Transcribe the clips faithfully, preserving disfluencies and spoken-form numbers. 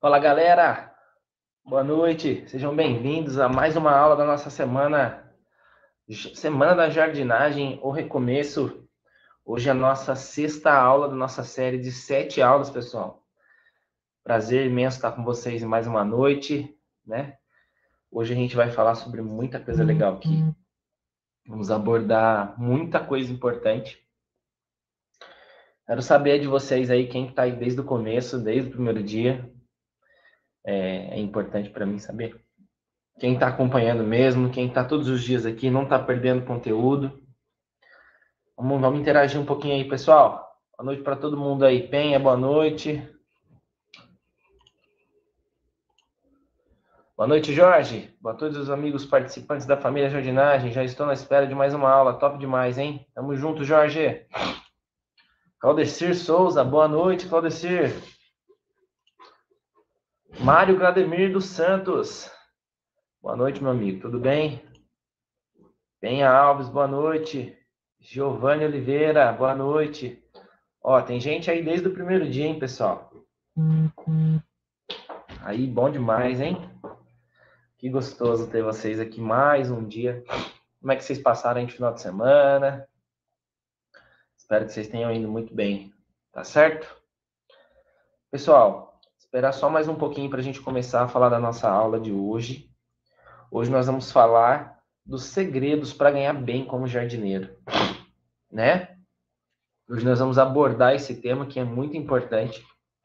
Fala, galera! Boa noite, sejam bem-vindos a mais uma aula da nossa semana, Semana da Jardinagem, o recomeço. Hoje é a nossa sexta aula da nossa série de sete aulas, pessoal. Prazer imenso estar com vocês em mais uma noite, né? Hoje a gente vai falar sobre muita coisa legal aqui. Vamos abordar muita coisa importante. Quero saber de vocês aí, quem está aí desde o começo, desde o primeiro dia. É, é importante para mim saber. Quem está acompanhando mesmo, quem está todos os dias aqui, não está perdendo conteúdo. Vamos, vamos interagir um pouquinho aí, pessoal. Boa noite para todo mundo aí. Penha, boa noite. Boa noite, Jorge. Boa noite a todos os amigos participantes da família Jardinagem. Já estou na espera de mais uma aula. Top demais, hein? Tamo junto, Jorge. Claudecir Souza, boa noite, Claudecir. Mário Glademir dos Santos. Boa noite, meu amigo. Tudo bem? Penha Alves, boa noite. Giovanni Oliveira, boa noite. Ó, tem gente aí desde o primeiro dia, hein, pessoal? Aí, bom demais, hein? Que gostoso ter vocês aqui mais um dia. Como é que vocês passaram aí de final de semana? Espero que vocês tenham ido muito bem, tá certo? Pessoal, esperar só mais um pouquinho para a gente começar a falar da nossa aula de hoje. Hoje nós vamos falar dos segredos para ganhar bem como jardineiro, né? Hoje nós vamos abordar esse tema que é muito importante.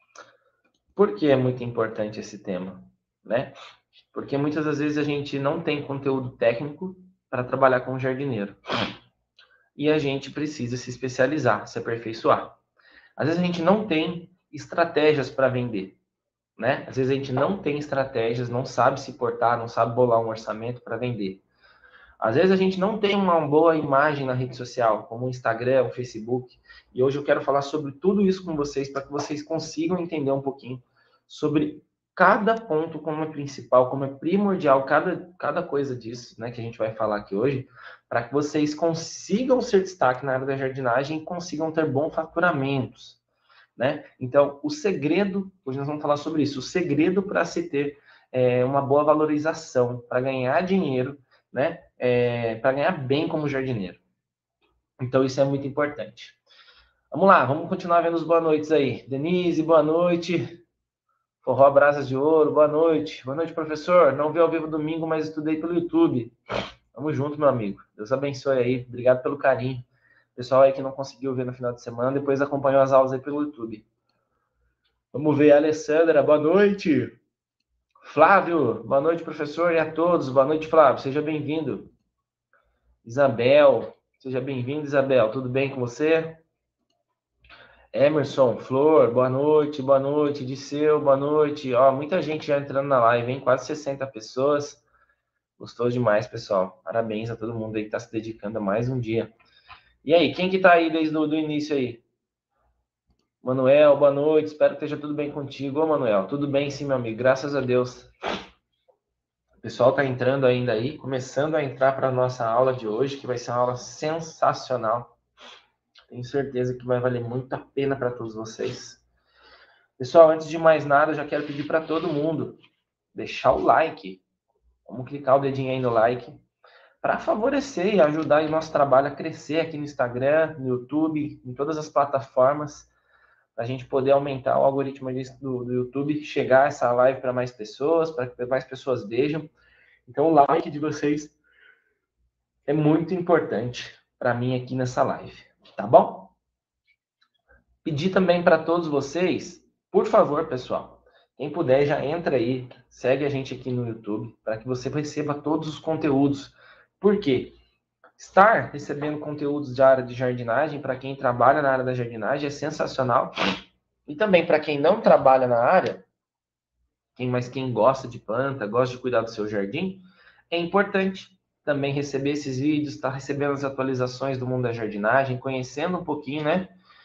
Por que é muito importante esse tema, né? Porque muitas das vezes a gente não tem conteúdo técnico para trabalhar como jardineiro. E a gente precisa se especializar, se aperfeiçoar. Às vezes a gente não tem estratégias para vender, né? Às vezes a gente não tem estratégias, não sabe se portar, não sabe bolar um orçamento para vender. Às vezes a gente não tem uma boa imagem na rede social, como o Instagram, o Facebook. E hoje eu quero falar sobre tudo isso com vocês, para que vocês consigam entender um pouquinho sobre cada ponto como é principal, como é primordial, cada, cada coisa disso, né, que a gente vai falar aqui hoje, para que vocês consigam ser destaque na área da jardinagem e consigam ter bons faturamentos, né? Então, o segredo, hoje nós vamos falar sobre isso, o segredo para se ter é, uma boa valorização, para ganhar dinheiro, né? É, para ganhar bem como jardineiro. Então, isso é muito importante. Vamos lá, vamos continuar vendo os boa noites aí. Denise, boa noite. Forró Brasas de Ouro, boa noite. Boa noite, professor. Não vi ao vivo domingo, mas estudei pelo YouTube. Tamo junto, meu amigo. Deus abençoe aí. Obrigado pelo carinho. Pessoal aí que não conseguiu ver no final de semana, depois acompanhou as aulas aí pelo YouTube. Vamos ver, Alessandra, boa noite. Flávio, boa noite, professor, e a todos. Boa noite, Flávio, seja bem-vindo. Isabel, seja bem-vindo, Isabel. Tudo bem com você? Emerson, Flor, boa noite, boa noite. Disseu, boa noite. Ó, muita gente já entrando na live, hein? Quase sessenta pessoas. Gostou demais, pessoal. Parabéns a todo mundo aí que está se dedicando a mais um dia. E aí, quem que tá aí desde o do início aí? Manuel, boa noite. Espero que esteja tudo bem contigo. Ô, Manuel, tudo bem sim, meu amigo. Graças a Deus. O pessoal está entrando ainda aí, começando a entrar para a nossa aula de hoje, que vai ser uma aula sensacional. Tenho certeza que vai valer muito a pena para todos vocês. Pessoal, antes de mais nada, eu já quero pedir para todo mundo deixar o like. Vamos clicar o dedinho aí no like para favorecer e ajudar o nosso trabalho a crescer aqui no Instagram, no YouTube, em todas as plataformas, para a gente poder aumentar o algoritmo do, do YouTube, chegar essa live para mais pessoas, para que mais pessoas vejam. Então, o like de vocês é muito importante para mim aqui nessa live, tá bom? Pedir também para todos vocês, por favor, pessoal, quem puder já entra aí, segue a gente aqui no YouTube, para que você receba todos os conteúdos. Por quê? Estar recebendo conteúdos de área de jardinagem, para quem trabalha na área da jardinagem, é sensacional. E também para quem não trabalha na área, quem, mas quem gosta de planta, gosta de cuidar do seu jardim, é importante também receber esses vídeos, estar tá recebendo as atualizações do mundo da jardinagem, conhecendo um pouquinho, né?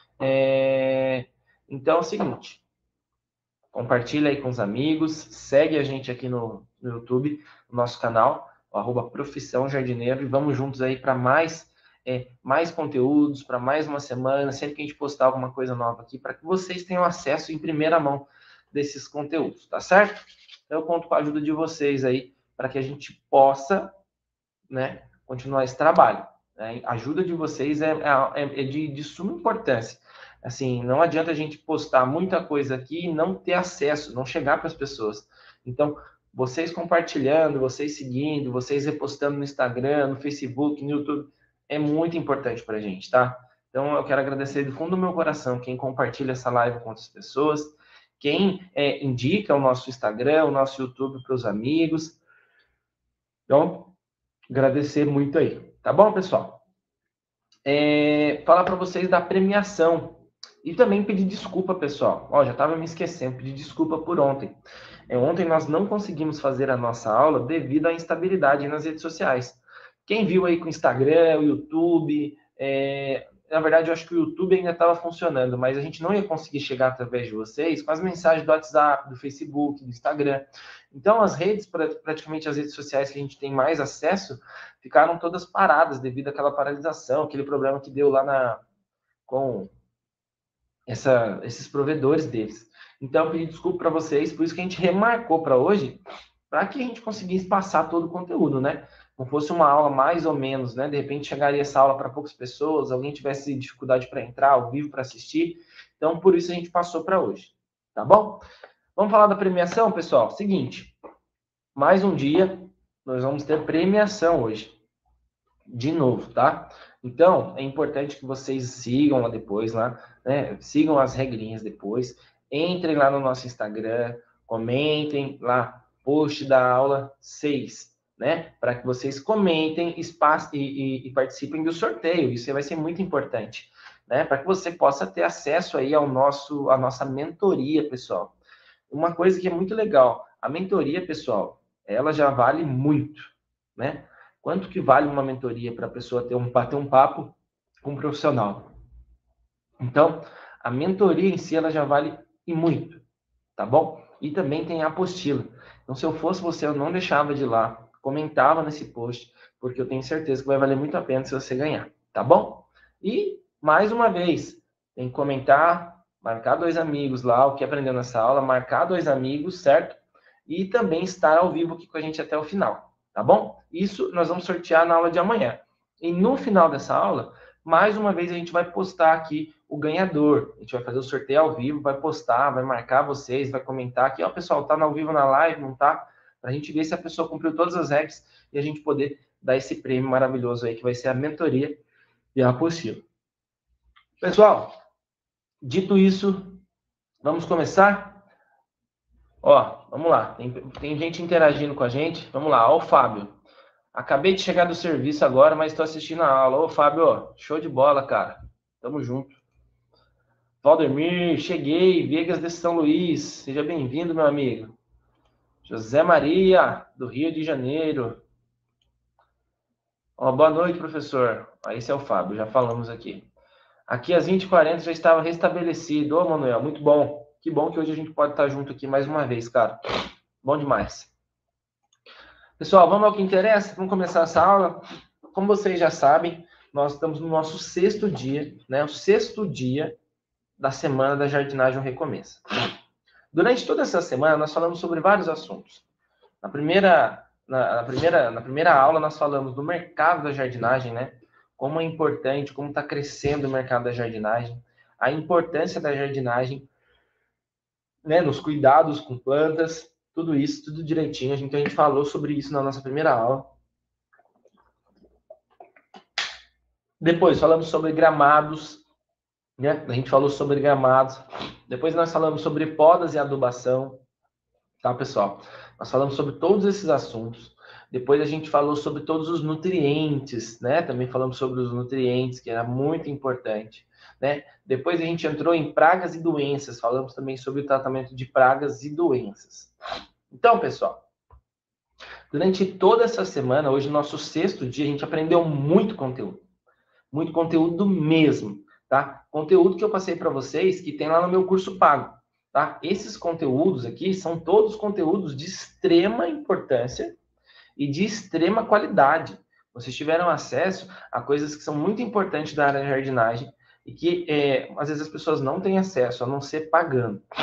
É... Então é o seguinte, compartilha aí com os amigos, segue a gente aqui no, no YouTube, no nosso canal, o arroba Profissão Jardineiro, e vamos juntos aí para mais, é, mais conteúdos, para mais uma semana, sempre que a gente postar alguma coisa nova aqui, para que vocês tenham acesso em primeira mão. desses conteúdos, tá certo? Então, eu conto com a ajuda de vocês aí para que a gente possa, né, continuar esse trabalho. Né? A ajuda de vocês é, é, é de, de suma importância. Assim, não adianta a gente postar muita coisa aqui e não ter acesso, não chegar para as pessoas. Então, vocês compartilhando, vocês seguindo, vocês repostando no Instagram, no Facebook, no YouTube, é muito importante para a gente, tá? Então, eu quero agradecer do fundo do meu coração quem compartilha essa live com outras pessoas, quem é, indica o nosso Instagram, o nosso YouTube para os amigos. Então, agradecer muito aí. Tá bom, pessoal? É, falar para vocês da premiação. E também pedir desculpa, pessoal. Ó, já estava me esquecendo, pedir desculpa por ontem. É, ontem nós não conseguimos fazer a nossa aula devido à instabilidade nas redes sociais. Quem viu aí com o Instagram, o YouTube, é, na verdade eu acho que o YouTube ainda estava funcionando, mas a gente não ia conseguir chegar através de vocês com as mensagens do WhatsApp, do Facebook, do Instagram. Então as redes, praticamente as redes sociais que a gente tem mais acesso, ficaram todas paradas devido àquela paralisação, aquele problema que deu lá na, com essa, esses provedores deles. Então, eu pedi desculpa para vocês, por isso que a gente remarcou para hoje, para que a gente conseguisse passar todo o conteúdo, né? Não fosse uma aula mais ou menos, né? De repente chegaria essa aula para poucas pessoas, alguém tivesse dificuldade para entrar ao vivo para assistir. Então, por isso a gente passou para hoje, tá bom? Vamos falar da premiação, pessoal? Seguinte, mais um dia, nós vamos ter premiação hoje. De novo, tá? Então, é importante que vocês sigam lá depois, lá, né? Sigam as regrinhas depois. Entrem lá no nosso Instagram, comentem lá, post da aula seis, né? Para que vocês comentem espaço, e, e, e participem do sorteio. Isso vai ser muito importante, né? Para que você possa ter acesso aí ao nosso, à nossa mentoria, pessoal. Uma coisa que é muito legal, a mentoria, pessoal, ela já vale muito, né? Quanto que vale uma mentoria para a pessoa ter um, bater um papo com um profissional? Então, a mentoria em si, ela já vale e muito, tá bom? E também tem a apostila. Então, se eu fosse você, eu não deixava de ir lá, comentava nesse post, porque eu tenho certeza que vai valer muito a pena se você ganhar, tá bom? E, mais uma vez, tem que comentar, marcar dois amigos lá, o que aprendeu nessa aula, marcar dois amigos, certo? E também estar ao vivo aqui com a gente até o final. Tá bom? Isso nós vamos sortear na aula de amanhã. E no final dessa aula, mais uma vez a gente vai postar aqui o ganhador. A gente vai fazer o sorteio ao vivo, vai postar, vai marcar vocês, vai comentar aqui, ó, pessoal, tá ao vivo na live, não tá? Pra gente ver se a pessoa cumpriu todas as regras e a gente poder dar esse prêmio maravilhoso aí, que vai ser a mentoria e a apostila. Pessoal, dito isso, vamos começar? Ó, vamos lá. Tem, tem gente interagindo com a gente. Vamos lá. Ó, o Fábio. Acabei de chegar do serviço agora, mas estou assistindo a aula. Ô, Fábio, ó, show de bola, cara. Tamo junto. Valdemir, cheguei. Viegas de São Luís. Seja bem-vindo, meu amigo. José Maria, do Rio de Janeiro. Ó, boa noite, professor. Ah, esse é o Fábio, já falamos aqui. Aqui às vinte e quarenta já estava restabelecido. Ô, Manuel, muito bom. Que bom que hoje a gente pode estar junto aqui mais uma vez, cara. Bom demais. Pessoal, vamos ao que interessa? Vamos começar essa aula. Como vocês já sabem, nós estamos no nosso sexto dia, né? O sexto dia da semana da Jardinagem Recomeça. Durante toda essa semana, nós falamos sobre vários assuntos. Na primeira, na, na primeira, na primeira aula, nós falamos do mercado da jardinagem, né? Como é importante, como está crescendo o mercado da jardinagem, a importância da jardinagem, né? Nos cuidados com plantas, tudo isso, tudo direitinho. A gente, a gente falou sobre isso na nossa primeira aula. Depois falamos sobre gramados, né? A gente falou sobre gramados. Depois nós falamos sobre podas e adubação, tá, pessoal? Nós falamos sobre todos esses assuntos. Depois a gente falou sobre todos os nutrientes, né? Também falamos sobre os nutrientes, que era muito importante, né? Depois a gente entrou em pragas e doenças. Falamos também sobre o tratamento de pragas e doenças. Então, pessoal, durante toda essa semana, hoje, nosso sexto dia, a gente aprendeu muito conteúdo. Muito conteúdo mesmo, tá? Conteúdo que eu passei para vocês, que tem lá no meu curso pago, tá? Esses conteúdos aqui são todos conteúdos de extrema importância e de extrema qualidade. Vocês tiveram acesso a coisas que são muito importantes da área de jardinagem e que, é, às vezes, as pessoas não têm acesso, a não ser pagando.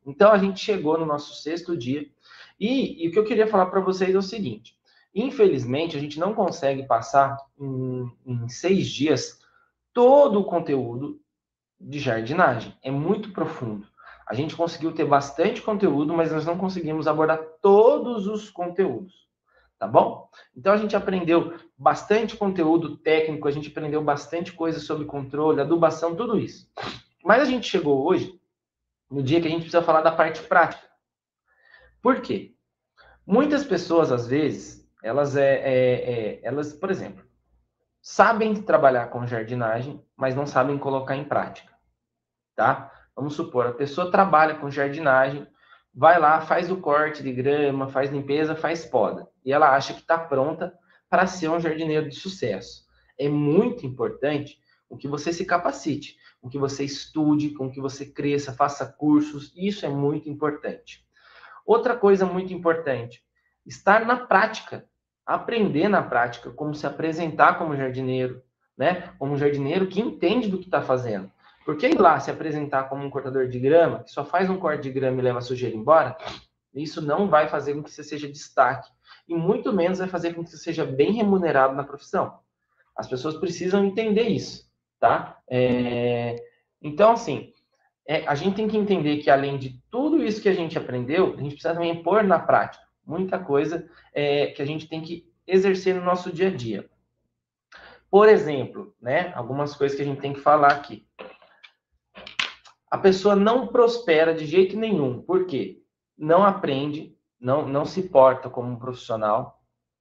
Então, a gente chegou no nosso sexto dia. E, e o que eu queria falar para vocês é o seguinte. Infelizmente, a gente não consegue passar em, em seis dias todo o conteúdo de jardinagem. É muito profundo. A gente conseguiu ter bastante conteúdo, mas nós não conseguimos abordar todos os conteúdos. Tá bom? Então a gente aprendeu bastante conteúdo técnico, a gente aprendeu bastante coisa sobre controle, adubação, tudo isso. Mas a gente chegou hoje no dia que a gente precisa falar da parte prática. Por quê? Muitas pessoas, às vezes, elas, é, é, é, elas, por exemplo, sabem trabalhar com jardinagem, mas não sabem colocar em prática, tá? Vamos supor, a pessoa trabalha com jardinagem, vai lá, faz o corte de grama, faz limpeza, faz poda, e ela acha que está pronta para ser um jardineiro de sucesso. É muito importante o que você se capacite, o que você estude, com que você cresça, faça cursos, isso é muito importante. Outra coisa muito importante, estar na prática, aprender na prática como se apresentar como jardineiro, né? Como um jardineiro que entende do que está fazendo. Porque ir lá se apresentar como um cortador de grama, que só faz um corte de grama e leva a sujeira embora, isso não vai fazer com que você seja destaque. E muito menos vai fazer com que você seja bem remunerado na profissão. As pessoas precisam entender isso, tá? É... Então, assim, é, a gente tem que entender que, além de tudo isso que a gente aprendeu, a gente precisa também pôr na prática muita coisa é, que a gente tem que exercer no nosso dia a dia. Por exemplo, né, algumas coisas que a gente tem que falar aqui. A pessoa não prospera de jeito nenhum. Por quê? Não aprende, não, não se porta como um profissional,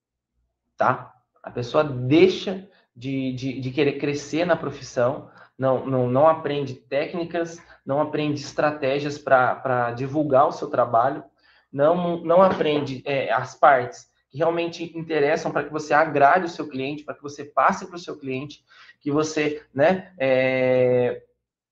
tá? A pessoa deixa de, de, de querer crescer na profissão, não, não, não aprende técnicas, não aprende estratégias para divulgar o seu trabalho, não, não aprende é, as partes que realmente interessam para que você agrade o seu cliente, para que você passe para o seu cliente, que você né, é,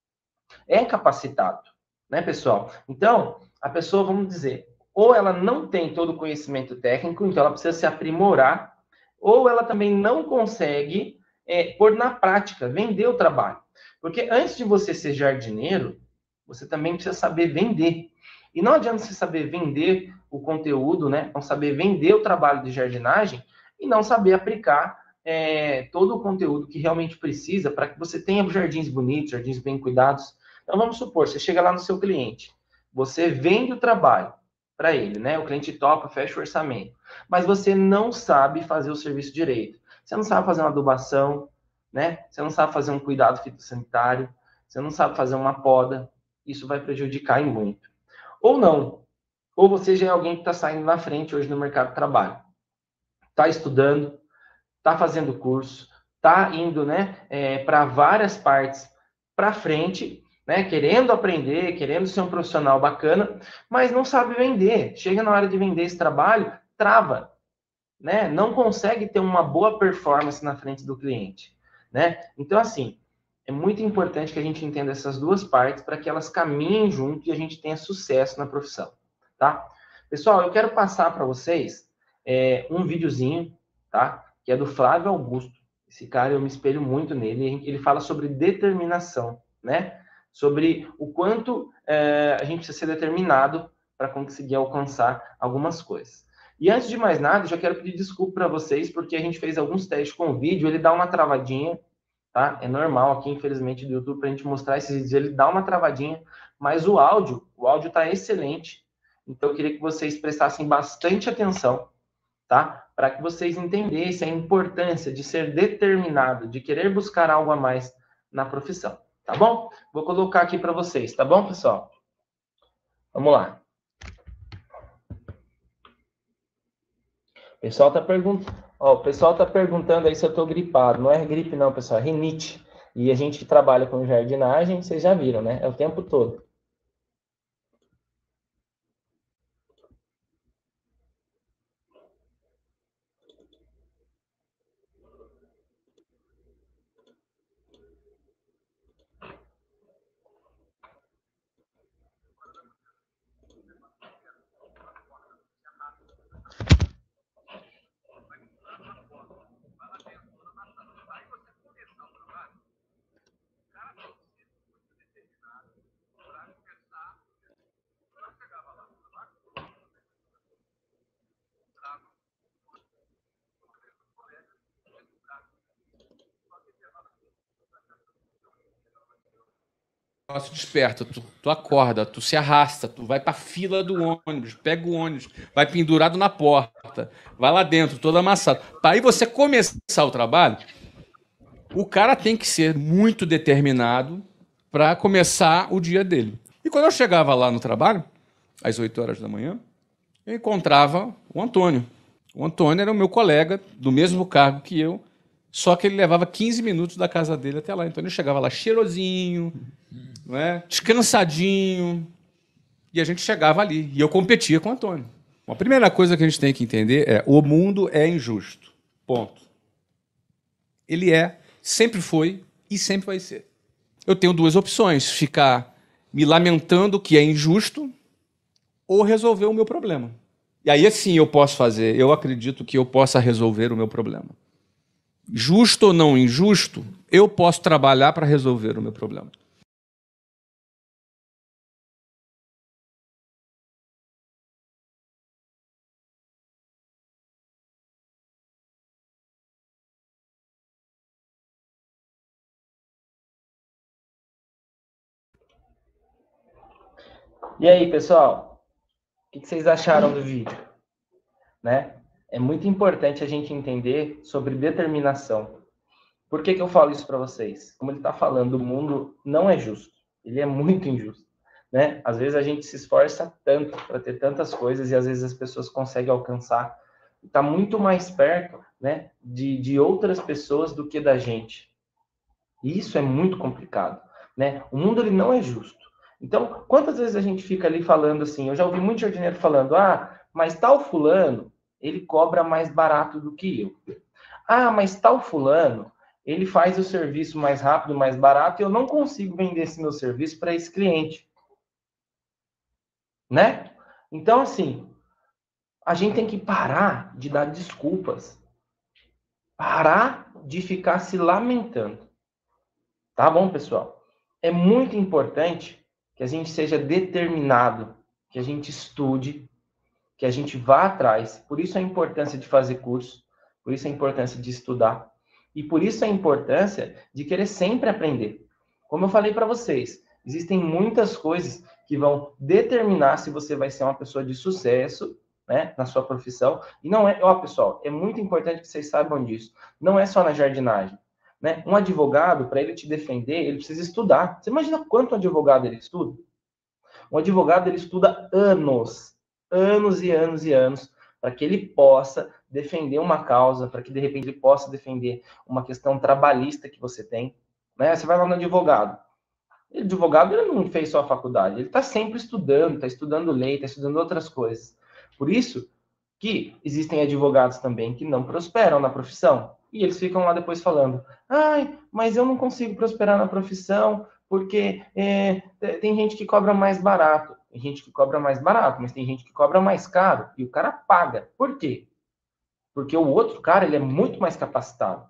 é capacitado, né, pessoal? Então, a pessoa, vamos dizer, ou ela não tem todo o conhecimento técnico, então ela precisa se aprimorar, ou ela também não consegue é, pôr na prática, vender o trabalho. Porque antes de você ser jardineiro, você também precisa saber vender. E não adianta você saber vender o conteúdo, né? Não saber vender o trabalho de jardinagem e não saber aplicar é, todo o conteúdo que realmente precisa para que você tenha jardins bonitos, jardins bem cuidados. Então vamos supor, você chega lá no seu cliente, você vende o trabalho para ele, né? O cliente topa, fecha o orçamento, mas você não sabe fazer o serviço direito. Você não sabe fazer uma adubação, né? Você não sabe fazer um cuidado fitossanitário, você não sabe fazer uma poda. Isso vai prejudicar em muito. Ou não. Ou você já é alguém que está saindo na frente hoje no mercado de trabalho. Está estudando, está fazendo curso, está indo né, é, para várias partes para frente, né, querendo aprender, querendo ser um profissional bacana, mas não sabe vender. Chega na hora de vender esse trabalho, trava, né? Não consegue ter uma boa performance na frente do cliente, né? Então, assim, é muito importante que a gente entenda essas duas partes para que elas caminhem junto e a gente tenha sucesso na profissão, tá? Pessoal, eu quero passar para vocês é, um videozinho, tá? Que é do Flávio Augusto. Esse cara, eu me espelho muito nele. Ele fala sobre determinação, né? Sobre o quanto é, a gente precisa ser determinado para conseguir alcançar algumas coisas. E antes de mais nada, já quero pedir desculpa para vocês, porque a gente fez alguns testes com o vídeo, ele dá uma travadinha, tá? É normal aqui, infelizmente, do YouTube, para a gente mostrar esses vídeos, ele dá uma travadinha, mas o áudio, o áudio está excelente. Então, eu queria que vocês prestassem bastante atenção, tá? Para que vocês entendessem a importância de ser determinado, de querer buscar algo a mais na profissão, tá bom? Vou colocar aqui para vocês, tá bom, pessoal? Vamos lá. O pessoal tá perguntando, ó, o pessoal tá perguntando aí se eu tô gripado. Não é gripe não, pessoal, é rinite. E a gente trabalha com jardinagem, vocês já viram, né? É o tempo todo. negócio desperta, tu, tu acorda, tu se arrasta, tu vai para a fila do ônibus, pega o ônibus, vai pendurado na porta, vai lá dentro, todo amassado. Para aí você começar o trabalho, o cara tem que ser muito determinado para começar o dia dele. E quando eu chegava lá no trabalho, às oito horas da manhã, eu encontrava o Antônio. O Antônio era o meu colega, do mesmo cargo que eu, só que ele levava quinze minutos da casa dele até lá. Então ele chegava lá cheirosinho, não é? Descansadinho, e a gente chegava ali. E eu competia com o Antônio. A primeira coisa que a gente tem que entender é: o mundo é injusto. Ponto. Ele é, sempre foi e sempre vai ser. Eu tenho duas opções: ficar me lamentando que é injusto ou resolver o meu problema. E aí, sim, eu posso fazer. Eu acredito que eu possa resolver o meu problema. Justo ou não injusto, eu posso trabalhar para resolver o meu problema. E aí, pessoal? O que vocês acharam do vídeo? Né? É muito importante a gente entender sobre determinação. Por que que eu falo isso para vocês? Como ele está falando, o mundo não é justo. Ele é muito injusto. Né? Às vezes a gente se esforça tanto para ter tantas coisas e às vezes as pessoas conseguem alcançar. Está muito mais perto, né, de, de outras pessoas do que da gente. E isso é muito complicado. Né? O mundo ele não é justo. Então, quantas vezes a gente fica ali falando assim, eu já ouvi muito jardineiro falando, ah, mas tal fulano, ele cobra mais barato do que eu. Ah, mas tal fulano, ele faz o serviço mais rápido, mais barato, e eu não consigo vender esse meu serviço para esse cliente. Né? Então, assim, a gente tem que parar de dar desculpas. Parar de ficar se lamentando. Tá bom, pessoal? É muito importante que a gente seja determinado, que a gente estude, que a gente vá atrás. Por isso a importância de fazer curso, por isso a importância de estudar, e por isso a importância de querer sempre aprender. Como eu falei para vocês, existem muitas coisas que vão determinar se você vai ser uma pessoa de sucesso, né, na sua profissão. E não é, ó, pessoal, é muito importante que vocês saibam disso. Não é só na jardinagem. Né? Um advogado, para ele te defender, ele precisa estudar. Você imagina quanto um advogado ele estuda? Um advogado ele estuda anos, anos e anos e anos, para que ele possa defender uma causa, para que de repente ele possa defender uma questão trabalhista que você tem. Né? Você vai lá no advogado. O advogado ele não fez só a faculdade, ele está sempre estudando, está estudando lei, está estudando outras coisas. Por isso que existem advogados também que não prosperam na profissão. E eles ficam lá depois falando, ai, mas eu não consigo prosperar na profissão porque é, tem gente que cobra mais barato. Tem gente que cobra mais barato, mas tem gente que cobra mais caro. E o cara paga. Por quê? Porque o outro cara, ele é muito mais capacitado.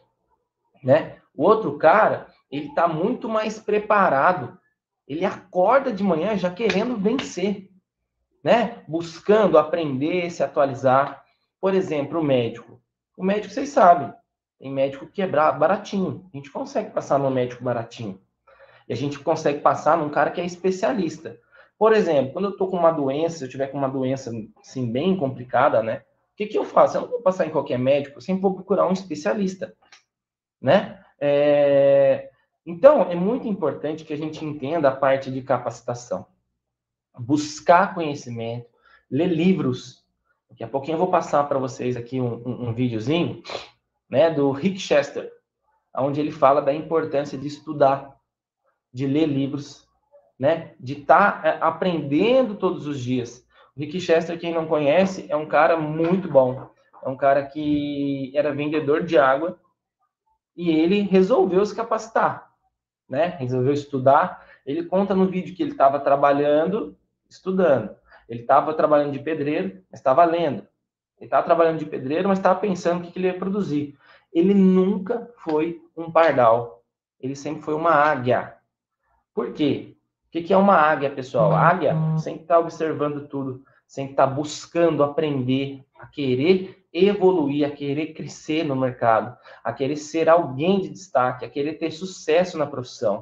Né? O outro cara, ele está muito mais preparado. Ele acorda de manhã já querendo vencer. Né? Buscando aprender, se atualizar. Por exemplo, o médico. O médico, vocês sabem, tem médico que é baratinho. A gente consegue passar no médico baratinho. E a gente consegue passar num cara que é especialista. Por exemplo, quando eu estou com uma doença, se eu tiver com uma doença assim, bem complicada, né? O que, que eu faço? Eu não vou passar em qualquer médico, eu sempre vou procurar um especialista. Né? É... Então, é muito importante que a gente entenda a parte de capacitação. Buscar conhecimento, ler livros. Daqui a pouquinho eu vou passar para vocês aqui um, um, um videozinho, né, do Rick Chester, onde ele fala da importância de estudar, de ler livros, né, de estar tá aprendendo todos os dias. O Rick Chester, quem não conhece, é um cara muito bom. É um cara que era vendedor de água e ele resolveu se capacitar, né? Resolveu estudar. Ele conta no vídeo que ele estava trabalhando, estudando. Ele estava trabalhando de pedreiro, mas estava lendo. Ele estava trabalhando de pedreiro, mas estava pensando o que ele ia produzir. Ele nunca foi um pardal. Ele sempre foi uma águia. Por quê? O que é uma águia, pessoal? A águia sempre está observando tudo, sempre está buscando aprender, a querer evoluir, a querer crescer no mercado, a querer ser alguém de destaque, a querer ter sucesso na profissão.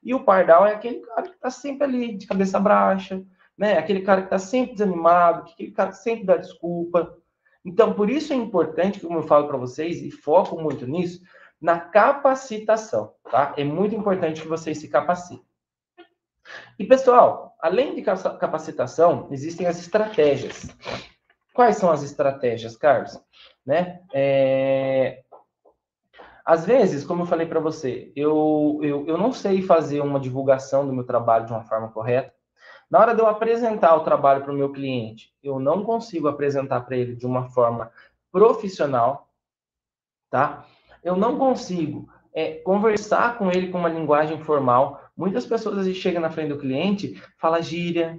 E o pardal é aquele cara que está sempre ali, de cabeça baixa, né? Aquele cara que está sempre desanimado, aquele cara que sempre dá desculpa. Então, por isso é importante, como eu falo para vocês, e foco muito nisso, na capacitação, tá? É muito importante que vocês se capacitem. E, pessoal, além de capacitação, existem as estratégias. Quais são as estratégias, Carlos? Né? É... Às vezes, como eu falei para você, eu, eu, eu não sei fazer uma divulgação do meu trabalho de uma forma correta. Na hora de eu apresentar o trabalho para o meu cliente, eu não consigo apresentar para ele de uma forma profissional, tá? Eu não consigo é, conversar com ele com uma linguagem formal. Muitas pessoas, às vezes, chegam na frente do cliente, fala gíria.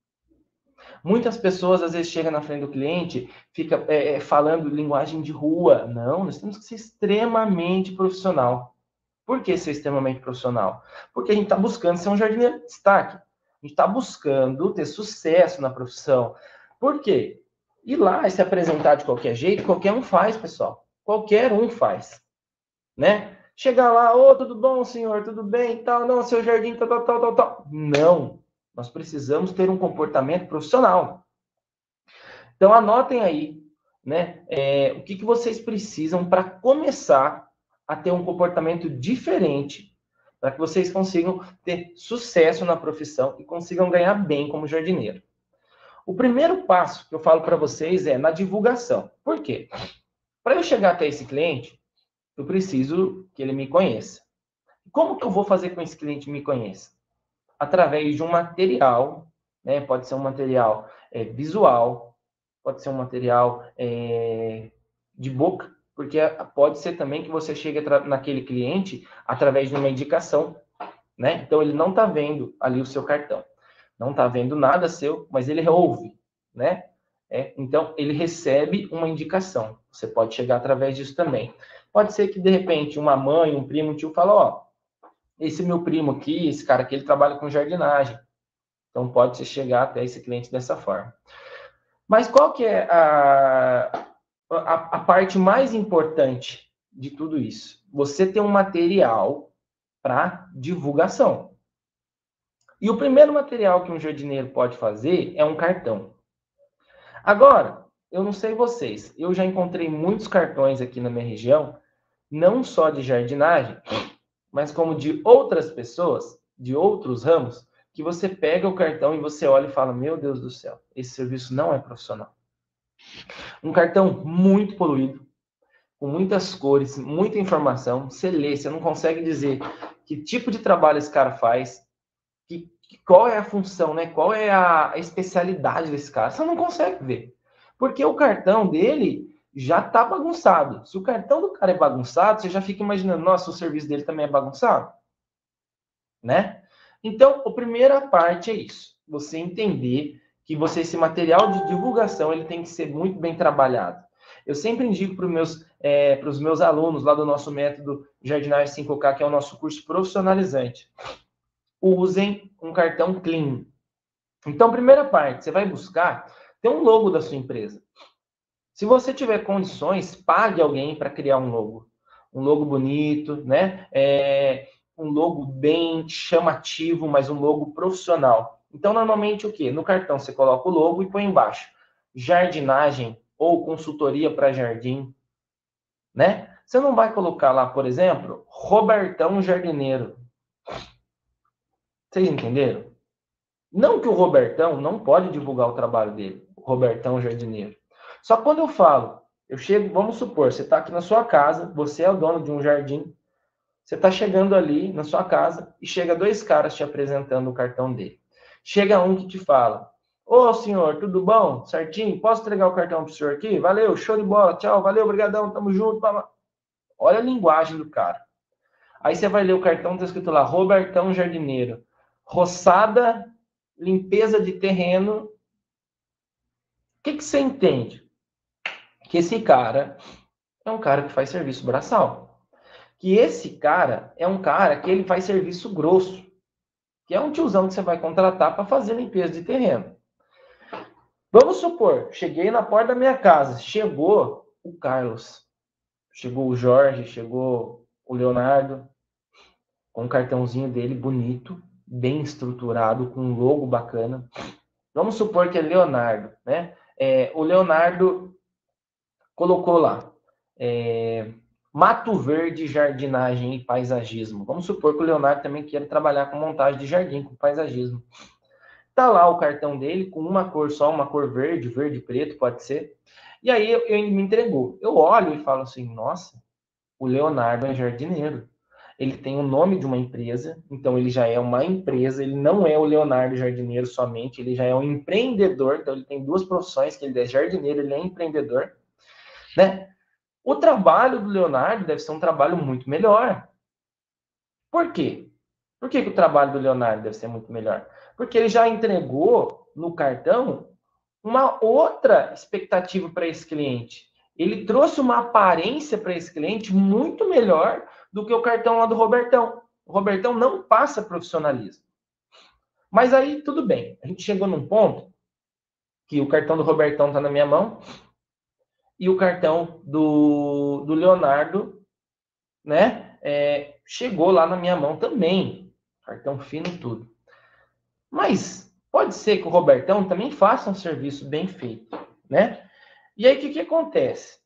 Muitas pessoas, às vezes, chegam na frente do cliente, fica é, falando linguagem de rua. Não, nós temos que ser extremamente profissional. Por que ser extremamente profissional? Porque a gente está buscando ser um jardineiro de destaque. A gente está buscando ter sucesso na profissão. Por quê? Ir lá e se apresentar de qualquer jeito, qualquer um faz, pessoal. Qualquer um faz. Né? Chegar lá, ô, oh, tudo bom, senhor? Tudo bem? Tal, não, seu jardim, tal, tal, tal, tal, tal. Não. Nós precisamos ter um comportamento profissional. Então, anotem aí, né? É, o que, que vocês precisam para começar a ter um comportamento diferente, para que vocês consigam ter sucesso na profissão e consigam ganhar bem como jardineiro. O primeiro passo que eu falo para vocês é na divulgação. Por quê? Para eu chegar até esse cliente, eu preciso que ele me conheça. Como que eu vou fazer com que esse cliente me conheça? Através de um material, né? Pode ser um material é, visual, pode ser um material é, de boca, porque pode ser também que você chegue naquele cliente através de uma indicação, né? Então, ele não está vendo ali o seu cartão, não está vendo nada seu, mas ele ouve, né? É, então, ele recebe uma indicação. Você pode chegar através disso também. Pode ser que, de repente, uma mãe, um primo, um tio fala, ó, esse meu primo aqui, esse cara aqui, ele trabalha com jardinagem. Então, pode chegar até esse cliente dessa forma. Mas qual que é a, a, a parte mais importante de tudo isso? Você ter um material para divulgação. E o primeiro material que um jardineiro pode fazer é um cartão. Agora, eu não sei vocês, eu já encontrei muitos cartões aqui na minha região, não só de jardinagem, mas como de outras pessoas, de outros ramos, que você pega o cartão e você olha e fala, meu Deus do céu, esse serviço não é profissional. Um cartão muito poluído, com muitas cores, muita informação, você lê, você não consegue dizer que tipo de trabalho esse cara faz, que, qual é a função, né? Qual é a especialidade desse cara, você não consegue ver. Porque o cartão dele já está bagunçado. Se o cartão do cara é bagunçado, você já fica imaginando, nossa, o serviço dele também é bagunçado, né? Então, a primeira parte é isso, você entender que você, esse material de divulgação, ele tem que ser muito bem trabalhado. Eu sempre indico para os meus, é, para os meus alunos lá do nosso método Jardinagem cinco K, que é o nosso curso profissionalizante, usem um cartão clean. Então, primeira parte, você vai buscar ter um logo da sua empresa. Se você tiver condições, pague alguém para criar um logo. Um logo bonito, né? É, um logo bem chamativo, mas um logo profissional. Então, normalmente o quê? No cartão você coloca o logo e põe embaixo jardinagem ou consultoria para jardim, né? Você não vai colocar lá, por exemplo, Robertão Jardineiro. Vocês entenderam? Não que o Robertão não pode divulgar o trabalho dele, o Robertão Jardineiro. Só quando eu falo, eu chego, vamos supor, você está aqui na sua casa, você é o dono de um jardim, você está chegando ali na sua casa e chega dois caras te apresentando o cartão dele. Chega um que te fala, ô senhor, tudo bom? Certinho? Posso entregar o cartão para o senhor aqui? Valeu, show de bola, tchau, valeu, obrigadão, tamo junto. Olha a linguagem do cara. Aí você vai ler o cartão, está escrito lá, Robertão Jardineiro. Roçada, limpeza de terreno. O que, que você entende? Que esse cara é um cara que faz serviço braçal. Que esse cara é um cara que ele faz serviço grosso. Que é um tiozão que você vai contratar para fazer limpeza de terreno. Vamos supor, cheguei na porta da minha casa, chegou o Carlos, chegou o Jorge, chegou o Leonardo, com o cartãozinho dele bonito, bem estruturado, com um logo bacana. Vamos supor que é Leonardo, né? É, o Leonardo colocou lá, é, Mato Verde, jardinagem e paisagismo. Vamos supor que o Leonardo também queira trabalhar com montagem de jardim, com paisagismo. Tá lá o cartão dele com uma cor só, uma cor verde, verde e preto, pode ser. E aí ele me entregou. Eu olho e falo assim, nossa, o Leonardo é jardineiro. Ele tem o nome de uma empresa, então ele já é uma empresa, ele não é o Leonardo jardineiro somente, ele já é um empreendedor, então ele tem duas profissões, que ele é jardineiro, ele é empreendedor, né? O trabalho do Leonardo deve ser um trabalho muito melhor. Por quê? Por que, que o trabalho do Leonardo deve ser muito melhor? Porque ele já entregou no cartão uma outra expectativa para esse cliente. Ele trouxe uma aparência para esse cliente muito melhor do que o cartão lá do Robertão. O Robertão não passa profissionalismo. Mas aí, tudo bem. A gente chegou num ponto que o cartão do Robertão está na minha mão e o cartão do, do Leonardo, né, é, chegou lá na minha mão também. Cartão fino, tudo. Mas pode ser que o Robertão também faça um serviço bem feito, né? E aí, o que, que acontece?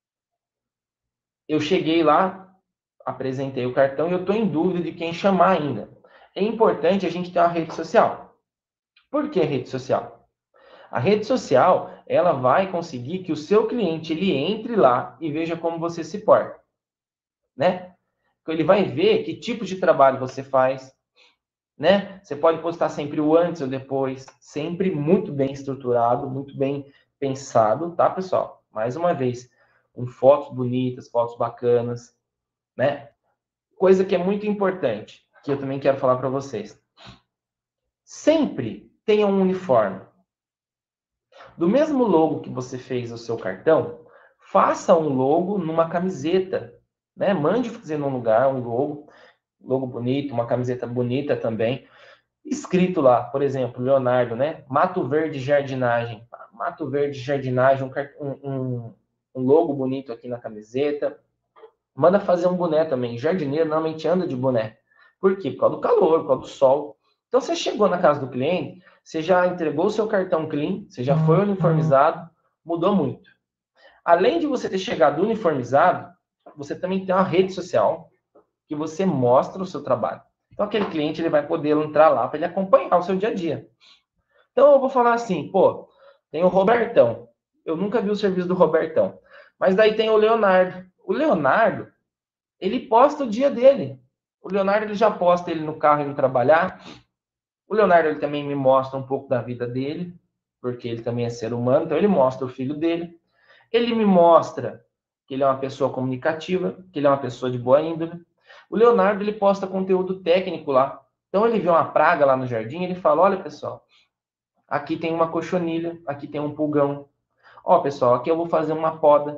Eu cheguei lá, apresentei o cartão e eu estou em dúvida de quem chamar ainda. É importante a gente ter uma rede social. Por que rede social? A rede social, ela vai conseguir que o seu cliente ele entre lá e veja como você se porta, né? Então, ele vai ver que tipo de trabalho você faz, né? Você pode postar sempre o antes ou depois, sempre muito bem estruturado, muito bem pensado, tá, pessoal? Mais uma vez, com fotos bonitas, fotos bacanas, né? Coisa que é muito importante, que eu também quero falar para vocês. Sempre tenha um uniforme. Do mesmo logo que você fez o seu cartão, faça um logo numa camiseta, né? Mande fazer num lugar um logo, logo bonito, uma camiseta bonita também. Escrito lá, por exemplo, Leonardo, né? Mato Verde Jardinagem. Mato Verde Jardinagem, um, um, um logo bonito aqui na camiseta. Manda fazer um boné também. Jardineiro normalmente anda de boné. Por quê? Por causa do calor, por causa do sol. Então, você chegou na casa do cliente, você já entregou o seu cartão clean, você já foi uniformizado, mudou muito. Além de você ter chegado uniformizado, você também tem uma rede social que você mostra o seu trabalho. Então, aquele cliente ele vai poder entrar lá para ele acompanhar o seu dia a dia. Então, eu vou falar assim, pô, tem o Robertão. Eu nunca vi o serviço do Robertão. Mas daí tem o Leonardo. O Leonardo, ele posta o dia dele. O Leonardo, ele já posta ele no carro indo trabalhar. O Leonardo, ele também me mostra um pouco da vida dele, porque ele também é ser humano. Então, ele mostra o filho dele. Ele me mostra que ele é uma pessoa comunicativa, que ele é uma pessoa de boa índole. O Leonardo, ele posta conteúdo técnico lá. Então, ele vê uma praga lá no jardim, ele fala, olha, pessoal, aqui tem uma cochonilha, aqui tem um pulgão. Ó, pessoal, aqui eu vou fazer uma poda.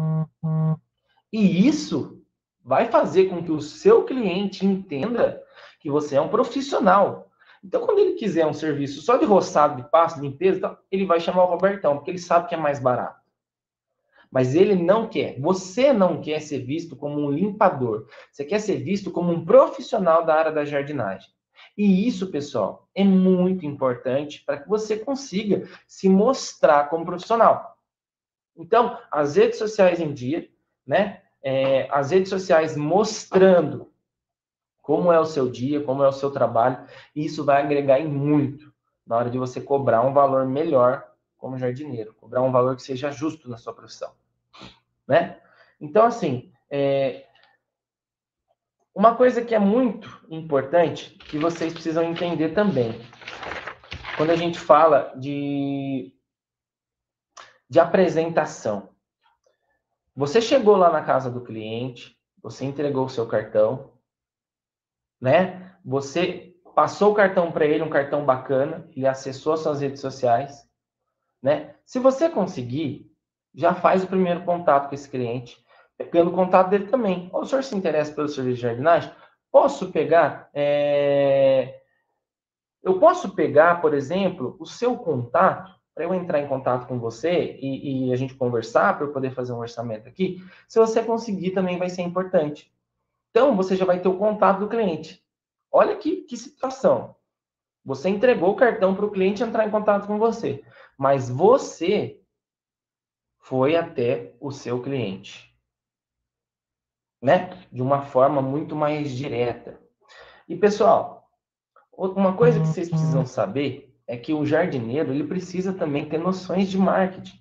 E isso vai fazer com que o seu cliente entenda que você é um profissional. Então, quando ele quiser um serviço só de roçado, de pasto, limpeza, ele vai chamar o Robertão, porque ele sabe que é mais barato. Mas ele não quer. Você não quer ser visto como um limpador. Você quer ser visto como um profissional da área da jardinagem. E isso, pessoal, é muito importante para que você consiga se mostrar como profissional. Então, as redes sociais em dia, né? É, as redes sociais mostrando como é o seu dia, como é o seu trabalho, e isso vai agregar em muito na hora de você cobrar um valor melhor como jardineiro, cobrar um valor que seja justo na sua profissão, né? Então, assim, é... uma coisa que é muito importante, que vocês precisam entender também, quando a gente fala de, de apresentação. Você chegou lá na casa do cliente, você entregou o seu cartão, né? Você passou o cartão para ele, um cartão bacana, ele acessou as suas redes sociais, né? Se você conseguir, já faz o primeiro contato com esse cliente, pegando o contato dele também. O senhor se interessa pelo serviço de jardinagem? Posso pegar, é... eu posso pegar, por exemplo, o seu contato, para eu entrar em contato com você e, e a gente conversar, para eu poder fazer um orçamento aqui. Se você conseguir, também vai ser importante. Então, você já vai ter o contato do cliente. Olha que, que situação. Você entregou o cartão para o cliente entrar em contato com você, mas você foi até o seu cliente, né? De uma forma muito mais direta. E, pessoal, uma coisa que vocês precisam saber é que o jardineiro, ele precisa também ter noções de marketing.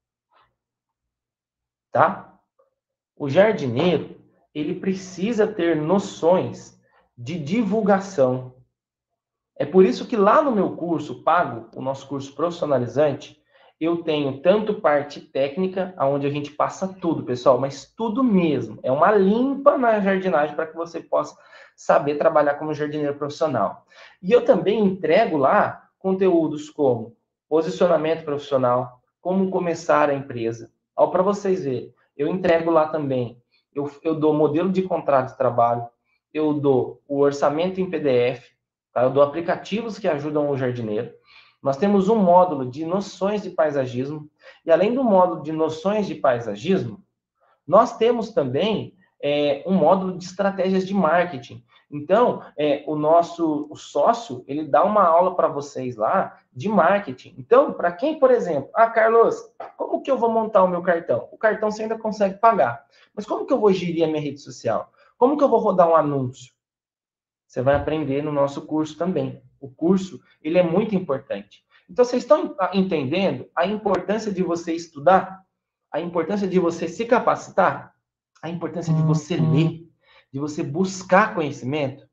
Tá? O jardineiro, ele precisa ter noções de divulgação. É por isso que lá no meu curso pago, o nosso curso profissionalizante, eu tenho tanto parte técnica, onde a gente passa tudo, pessoal, mas tudo mesmo. É uma limpa na jardinagem para que você possa saber trabalhar como jardineiro profissional. E eu também entrego lá conteúdos como posicionamento profissional, como começar a empresa. Ó, para vocês verem, eu entrego lá também, eu, eu dou modelo de contrato de trabalho, eu dou o orçamento em P D F, tá? Eu dou aplicativos que ajudam o jardineiro. Nós temos um módulo de noções de paisagismo, e além do módulo de noções de paisagismo, nós temos também é, um módulo de estratégias de marketing. Então, é, o nosso o sócio, ele dá uma aula para vocês lá de marketing. Então, para quem, por exemplo, ah, Carlos, como que eu vou montar o meu cartão? O cartão você ainda consegue pagar, mas como que eu vou gerir a minha rede social? Como que eu vou rodar um anúncio? Você vai aprender no nosso curso também. O curso, ele é muito importante. Então, vocês estão entendendo a importância de você estudar? A importância de você se capacitar? A importância de você ler? De você buscar conhecimento?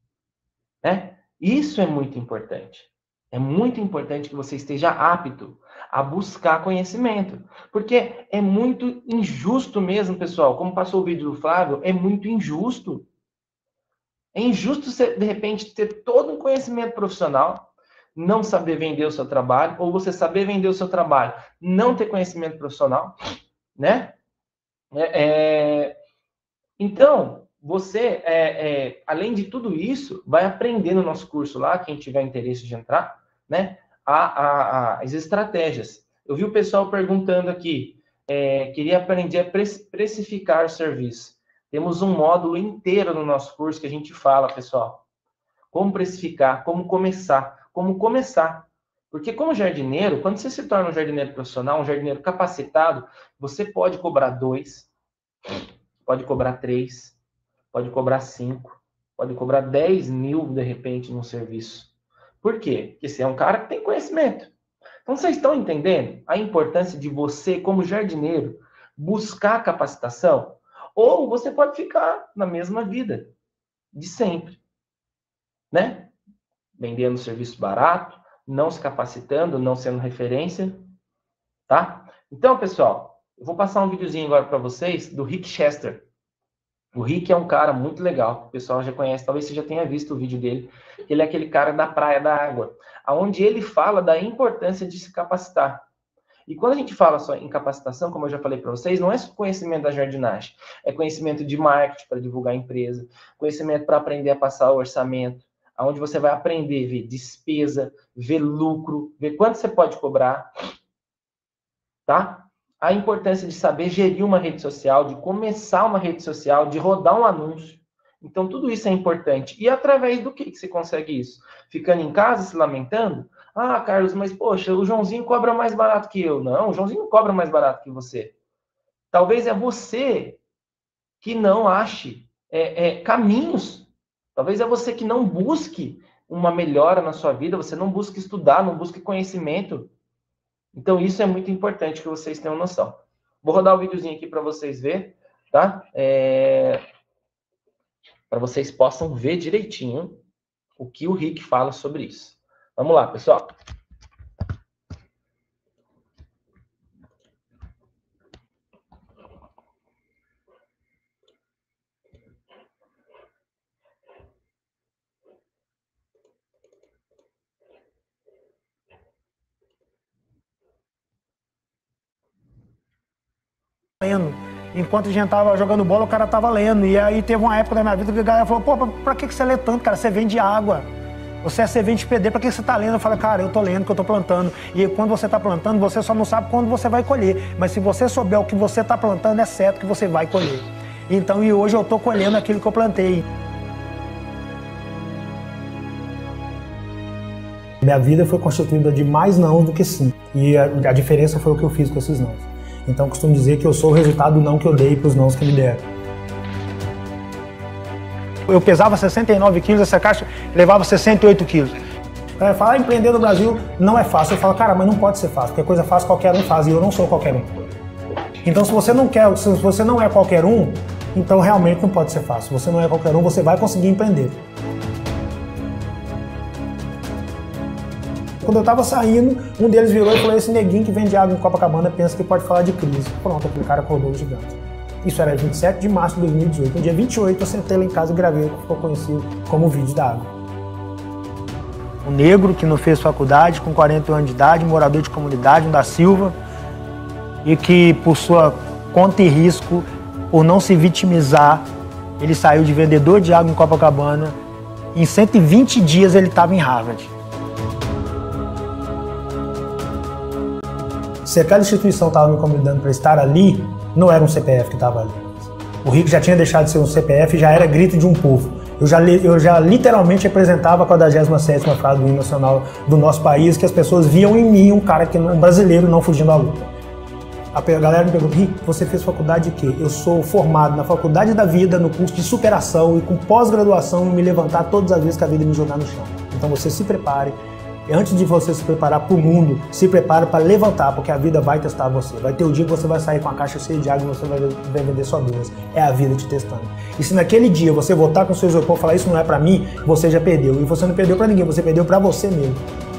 Né? Isso é muito importante. É muito importante que você esteja apto a buscar conhecimento. Porque é muito injusto mesmo, pessoal. Como passou o vídeo do Flávio, é muito injusto. É injusto você, de repente, ter todo um conhecimento profissional, não saber vender o seu trabalho, ou você saber vender o seu trabalho, não ter conhecimento profissional, né? É, é... Então, você, é, é, além de tudo isso, vai aprender no nosso curso lá, quem tiver interesse de entrar, né? A, a, a, as estratégias. Eu vi o pessoal perguntando aqui, é, queria aprender a precificar o serviço. Temos um módulo inteiro no nosso curso que a gente fala, pessoal. Como precificar, como começar, como começar. Porque como jardineiro, quando você se torna um jardineiro profissional, um jardineiro capacitado, você pode cobrar dois, pode cobrar três, pode cobrar cinco, pode cobrar dez mil, de repente, num serviço. Por quê? Porque você é um cara que tem conhecimento. Então, vocês estão entendendo a importância de você, como jardineiro, buscar capacitação? Ou você pode ficar na mesma vida de sempre, né? Vendendo serviço barato, não se capacitando, não sendo referência, tá? Então, pessoal, eu vou passar um videozinho agora para vocês do Rick Chester. O Rick é um cara muito legal, o pessoal já conhece, talvez você já tenha visto o vídeo dele. Ele é aquele cara da praia da água, onde ele fala da importância de se capacitar. E quando a gente fala só em capacitação, como eu já falei para vocês, não é só conhecimento da jardinagem, é conhecimento de marketing para divulgar a empresa, conhecimento para aprender a passar o orçamento, onde você vai aprender a ver despesa, ver lucro, ver quanto você pode cobrar, tá? A importância de saber gerir uma rede social, de começar uma rede social, de rodar um anúncio. Então, tudo isso é importante. E através do que, que você consegue isso? Ficando em casa, se lamentando? Ah, Carlos, mas poxa, o Joãozinho cobra mais barato que eu. Não, o Joãozinho não cobra mais barato que você. Talvez é você que não ache é, é, caminhos. Talvez é você que não busque uma melhora na sua vida, você não busque estudar, não busque conhecimento. Então, isso é muito importante que vocês tenham noção. Vou rodar o um videozinho aqui para vocês verem, tá? É... Para vocês possam ver direitinho o que o Rick fala sobre isso. Vamos lá, pessoal. Enquanto a gente tava jogando bola, o cara tava lendo. E aí teve uma época da minha vida que a galera falou, pô, pra que você lê tanto, cara? Você vende água. Você é servente P D, pra que você tá lendo? Eu falei, cara, eu tô lendo, que eu tô plantando. E quando você tá plantando, você só não sabe quando você vai colher. Mas se você souber o que você tá plantando, é certo que você vai colher. Então, e hoje eu estou colhendo aquilo que eu plantei. Minha vida foi constituída de mais não do que sim. E a, a diferença foi o que eu fiz com esses nãos. Então, eu costumo dizer que eu sou o resultado do não que eu dei para os nãos que me deram. Eu pesava sessenta e nove quilos, essa caixa levava sessenta e oito quilos. Falar empreender no Brasil não é fácil. Eu falo, cara, mas não pode ser fácil, porque coisa fácil qualquer um faz, e eu não sou qualquer um. Então, se você não quer, se você não é qualquer um, então realmente não pode ser fácil. Se você não é qualquer um, você vai conseguir empreender. Quando eu estava saindo, um deles virou e falou, esse neguinho que vende água em Copacabana pensa que pode falar de crise. Pronto, aquele cara acordou o gigante. Isso era vinte e sete de março de dois mil e dezoito. No dia vinte e oito, eu sentei lá em casa e gravei o que ficou conhecido como o vídeo da água. Um negro que não fez faculdade, com quarenta anos de idade, morador de comunidade, um da Silva, e que, por sua conta e risco, por não se vitimizar, ele saiu de vendedor de água em Copacabana. Em cento e vinte dias ele estava em Harvard. Se aquela instituição estava me convidando para estar ali, não era um C P F que estava ali. O Rick já tinha deixado de ser um C P F e já era grito de um povo. Eu já, eu já literalmente representava a quadragésima sétima frase do hino nacional do nosso país, que as pessoas viam em mim um cara, que, um brasileiro não fugindo à luta. A galera me pergunta, Rick, você fez faculdade de quê? Eu sou formado na faculdade da vida, no curso de superação e com pós-graduação em me levantar todas as vezes que a vida me jogar no chão. Então você se prepare. E antes de você se preparar para o mundo, se prepare para levantar, porque a vida vai testar você. Vai ter o dia que você vai sair com a caixa cheia de água e você vai vender sua dúvida. É a vida te testando. E se naquele dia você voltar com o seu isopor e falar isso não é para mim, você já perdeu. E você não perdeu para ninguém, você perdeu para você mesmo.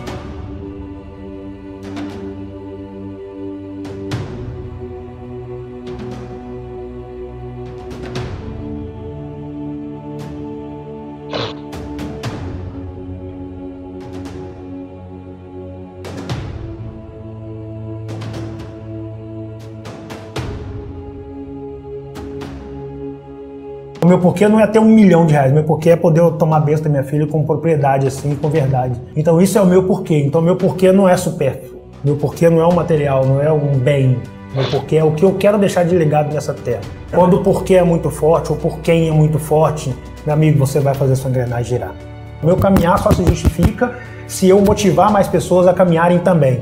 O meu porquê não é ter um milhão de reais, meu porquê é poder tomar benção da minha filha com propriedade, assim, com verdade. Então isso é o meu porquê. Então meu porquê não é supérfluo. Meu porquê não é um material, não é um bem. Meu porquê é o que eu quero deixar de legado nessa terra. Quando o porquê é muito forte, ou por quem é muito forte, meu amigo, você vai fazer sua engrenagem girar. O meu caminhar só se justifica se eu motivar mais pessoas a caminharem também.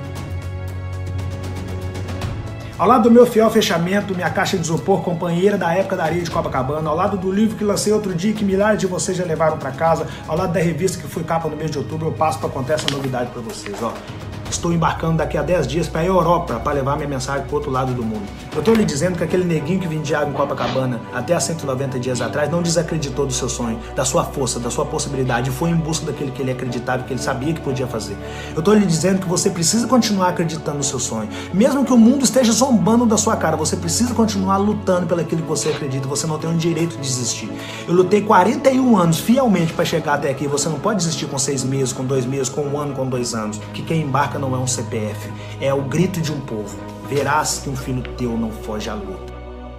Ao lado do meu fiel fechamento, minha caixa de isopor, companheira da época da areia de Copacabana, ao lado do livro que lancei outro dia que milhares de vocês já levaram para casa, ao lado da revista que foi capa no mês de outubro, eu passo para contar essa novidade para vocês, ó. Estou embarcando daqui a dez dias para a Europa para levar minha mensagem para o outro lado do mundo. Eu estou lhe dizendo que aquele neguinho que vendia água em Copacabana até há cento e noventa dias atrás não desacreditou do seu sonho, da sua força, da sua possibilidade, e foi em busca daquilo que ele acreditava, que ele sabia que podia fazer. Eu estou lhe dizendo que você precisa continuar acreditando no seu sonho. Mesmo que o mundo esteja zombando da sua cara, você precisa continuar lutando pelo aquilo que você acredita, você não tem o direito de desistir. Eu lutei quarenta e um anos fielmente para chegar até aqui, você não pode desistir com seis meses, com dois meses, com um ano, com dois anos, que quem embarca não é um C P F, é o grito de um povo. Verás que um filho teu não foge à luta.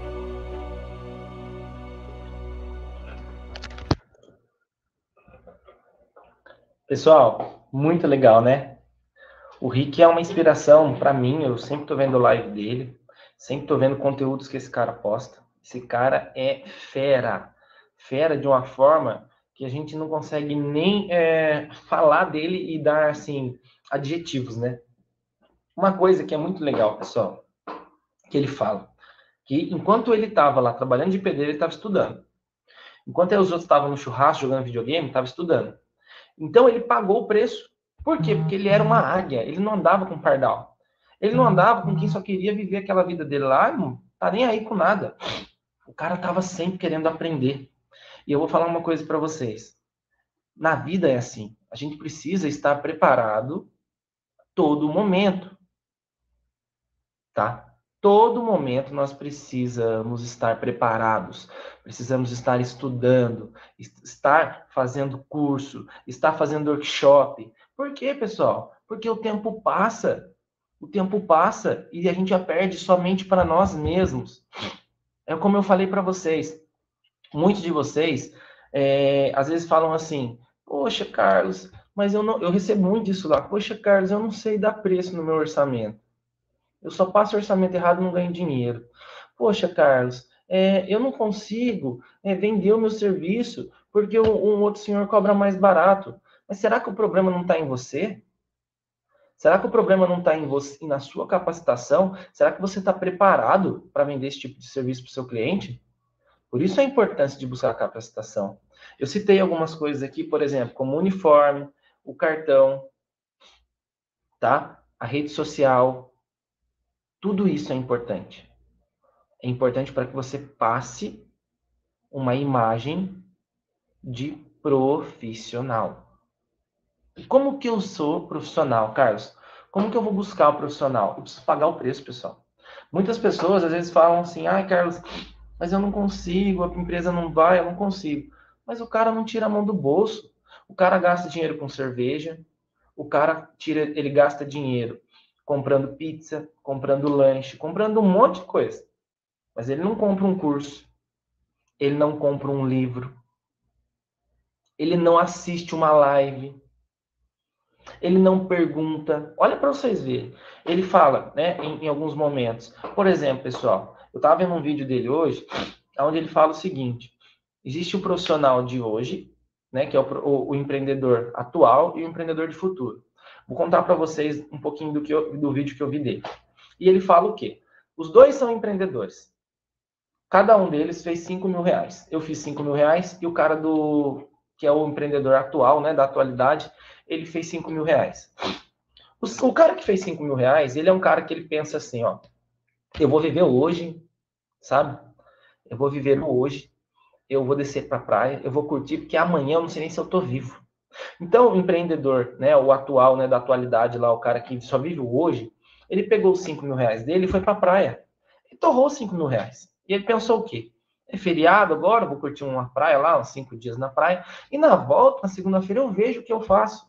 Pessoal, muito legal, né? O Rick é uma inspiração para mim, eu sempre tô vendo live dele, sempre tô vendo conteúdos que esse cara posta. Esse cara é fera, fera de uma forma que a gente não consegue nem é, falar dele e dar, assim, adjetivos, né? Uma coisa que é muito legal, pessoal, que ele fala, que enquanto ele estava lá trabalhando de pedreiro, ele estava estudando. Enquanto os outros estavam no churrasco, jogando videogame, estava estudando. Então ele pagou o preço. Por quê? Porque ele era uma águia, ele não andava com pardal. Ele não andava com quem só queria viver aquela vida dele lá, não tá nem aí com nada. O cara estava sempre querendo aprender. E eu vou falar uma coisa para vocês. Na vida é assim, a gente precisa estar preparado todo momento. Tá? Todo momento nós precisamos estar preparados, precisamos estar estudando, estar fazendo curso, estar fazendo workshop. Por quê, pessoal? Porque o tempo passa, o tempo passa e a gente já perde somente para nós mesmos. É como eu falei para vocês, muitos de vocês é, às vezes falam assim, poxa, Carlos, mas eu, não, eu recebo muito isso lá, poxa, Carlos, eu não sei dar preço no meu orçamento. Eu só passo orçamento errado e não ganho dinheiro. Poxa, Carlos, é, eu não consigo é, vender o meu serviço porque um, um outro senhor cobra mais barato. Mas será que o problema não está em você? Será que o problema não está em você, na sua capacitação? Será que você está preparado para vender esse tipo de serviço para o seu cliente? Por isso a importância de buscar capacitação. Eu citei algumas coisas aqui, por exemplo, como o uniforme, o cartão, tá? A rede social. Tudo isso é importante. É importante para que você passe uma imagem de profissional. Como que eu sou profissional, Carlos? Como que eu vou buscar o profissional? Eu preciso pagar o preço, pessoal. Muitas pessoas às vezes falam assim, ai, Carlos, mas eu não consigo, a empresa não vai, eu não consigo. Mas o cara não tira a mão do bolso. O cara gasta dinheiro com cerveja, o cara tira, ele gasta dinheiro comprando pizza, comprando lanche, comprando um monte de coisa. Mas ele não compra um curso, ele não compra um livro, ele não assiste uma live, ele não pergunta. Olha para vocês verem. Ele fala, né, em, em alguns momentos. Por exemplo, pessoal, eu estava vendo um vídeo dele hoje, onde ele fala o seguinte: existe o profissional de hoje, né, que é o, o, o empreendedor atual e o empreendedor de futuro. Vou contar para vocês um pouquinho do, que eu, do vídeo que eu vi dele. E ele fala o quê? Os dois são empreendedores. Cada um deles fez cinco mil reais. Eu fiz cinco mil reais e o cara do que é o empreendedor atual, né, da atualidade, ele fez cinco mil reais. O, o cara que fez cinco mil reais, ele é um cara que ele pensa assim, ó, eu vou viver hoje, sabe? Eu vou viver no hoje, eu vou descer pra praia, eu vou curtir, porque amanhã eu não sei nem se eu tô vivo. Então, o empreendedor, né, o atual, né, da atualidade lá, o cara que só vive o hoje, ele pegou os cinco mil reais dele e foi pra praia. E torrou cinco mil reais. E ele pensou o quê? É feriado agora, vou curtir uma praia lá, uns cinco dias na praia, e na volta, na segunda-feira, eu vejo o que eu faço.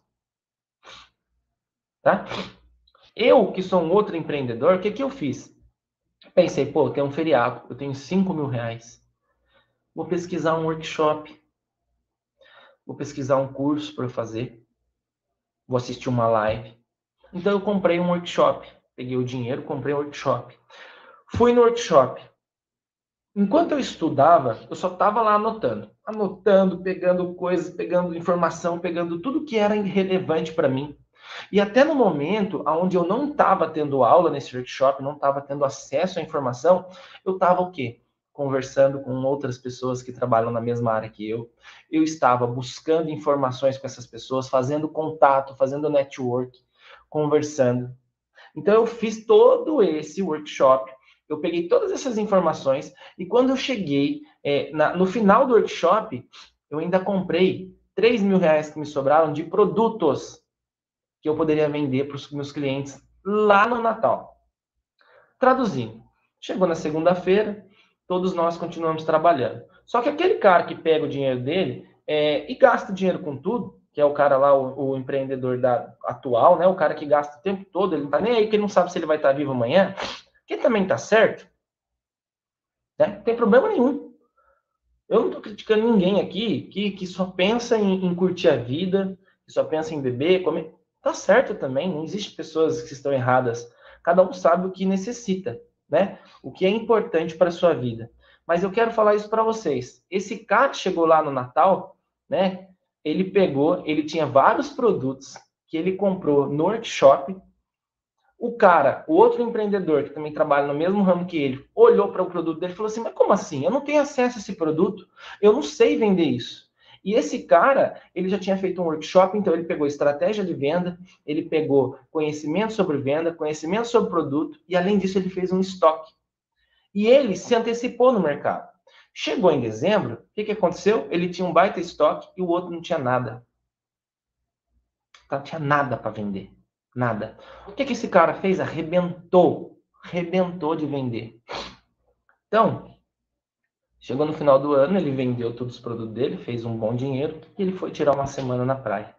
Tá? Eu, que sou um outro empreendedor, o que, que eu fiz? Pensei, pô, tem um feriado, eu tenho cinco mil reais. Vou pesquisar um workshop. Vou pesquisar um curso para eu fazer. Vou assistir uma live. Então eu comprei um workshop. Peguei o dinheiro, comprei um workshop. Fui no workshop. Enquanto eu estudava, eu só estava lá anotando. Anotando, pegando coisas, pegando informação, pegando tudo que era relevante para mim. E até no momento onde eu não estava tendo aula nesse workshop, não estava tendo acesso à informação, eu estava o quê? Conversando com outras pessoas que trabalham na mesma área que eu. Eu estava buscando informações com essas pessoas, fazendo contato, fazendo network, conversando. Então eu fiz todo esse workshop, eu peguei todas essas informações e quando eu cheguei é, na, no final do workshop, eu ainda comprei três mil reais que me sobraram de produtos que eu poderia vender para os meus clientes lá no Natal. Traduzindo, chegou na segunda-feira, todos nós continuamos trabalhando. Só que aquele cara que pega o dinheiro dele é, e gasta dinheiro com tudo, que é o cara lá, o, o empreendedor da, atual, né? O cara que gasta o tempo todo, ele não tá nem aí, que ele não sabe se ele vai estar vivo amanhã, que também tá certo, né? Não tem problema nenhum. Eu não estou criticando ninguém aqui que, que só pensa em, em curtir a vida, que só pensa em beber, comer. Tá certo também, não existe pessoas que estão erradas. Cada um sabe o que necessita, né? O que é importante para a sua vida. Mas eu quero falar isso para vocês. Esse cara que chegou lá no Natal, né? Ele pegou, ele tinha vários produtos que ele comprou no workshop. O cara, o outro empreendedor que também trabalha no mesmo ramo que ele, olhou para o produto dele e falou assim, mas como assim? Eu não tenho acesso a esse produto, eu não sei vender isso. E esse cara, ele já tinha feito um workshop, então ele pegou estratégia de venda, ele pegou conhecimento sobre venda, conhecimento sobre produto, e além disso ele fez um estoque. E ele se antecipou no mercado. Chegou em dezembro, o que, que aconteceu? Ele tinha um baita estoque e o outro não tinha nada. Não tinha nada para vender. Nada. O que, que esse cara fez? Arrebentou. Arrebentou de vender. Então, chegou no final do ano, ele vendeu todos os produtos dele, fez um bom dinheiro e ele foi tirar uma semana na praia.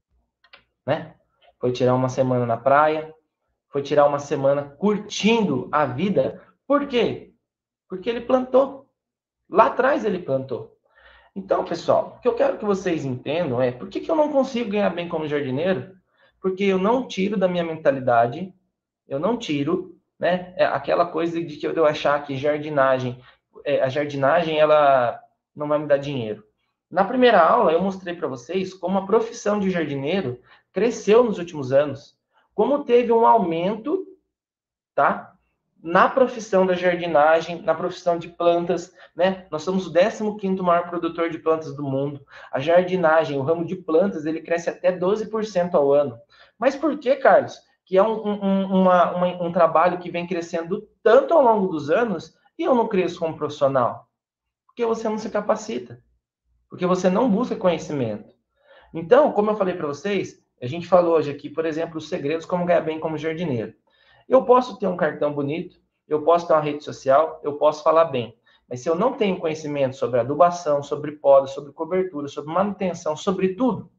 Né? Foi tirar uma semana na praia, foi tirar uma semana curtindo a vida. Por quê? Porque ele plantou. Lá atrás ele plantou. Então, pessoal, o que eu quero que vocês entendam é por que, que eu não consigo ganhar bem como jardineiro? Porque eu não tiro da minha mentalidade, eu não tiro, né, aquela coisa de que eu achar que jardinagem é, a jardinagem ela não vai me dar dinheiro. Na primeira aula, eu mostrei para vocês como a profissão de jardineiro cresceu nos últimos anos, como teve um aumento, tá? Na profissão da jardinagem, na profissão de plantas, né? Nós somos o décimo quinto maior produtor de plantas do mundo. A jardinagem, o ramo de plantas, ele cresce até doze por cento ao ano. Mas por que, Carlos? Que é um, um, uma, uma, um trabalho que vem crescendo tanto ao longo dos anos e eu não cresço como profissional? Porque você não se capacita. Porque você não busca conhecimento. Então, como eu falei para vocês, a gente falou hoje aqui, por exemplo, os segredos como ganhar bem como jardineiro. Eu posso ter um cartão bonito, eu posso ter uma rede social, eu posso falar bem. Mas se eu não tenho conhecimento sobre adubação, sobre poda, sobre cobertura, sobre manutenção, sobre tudo,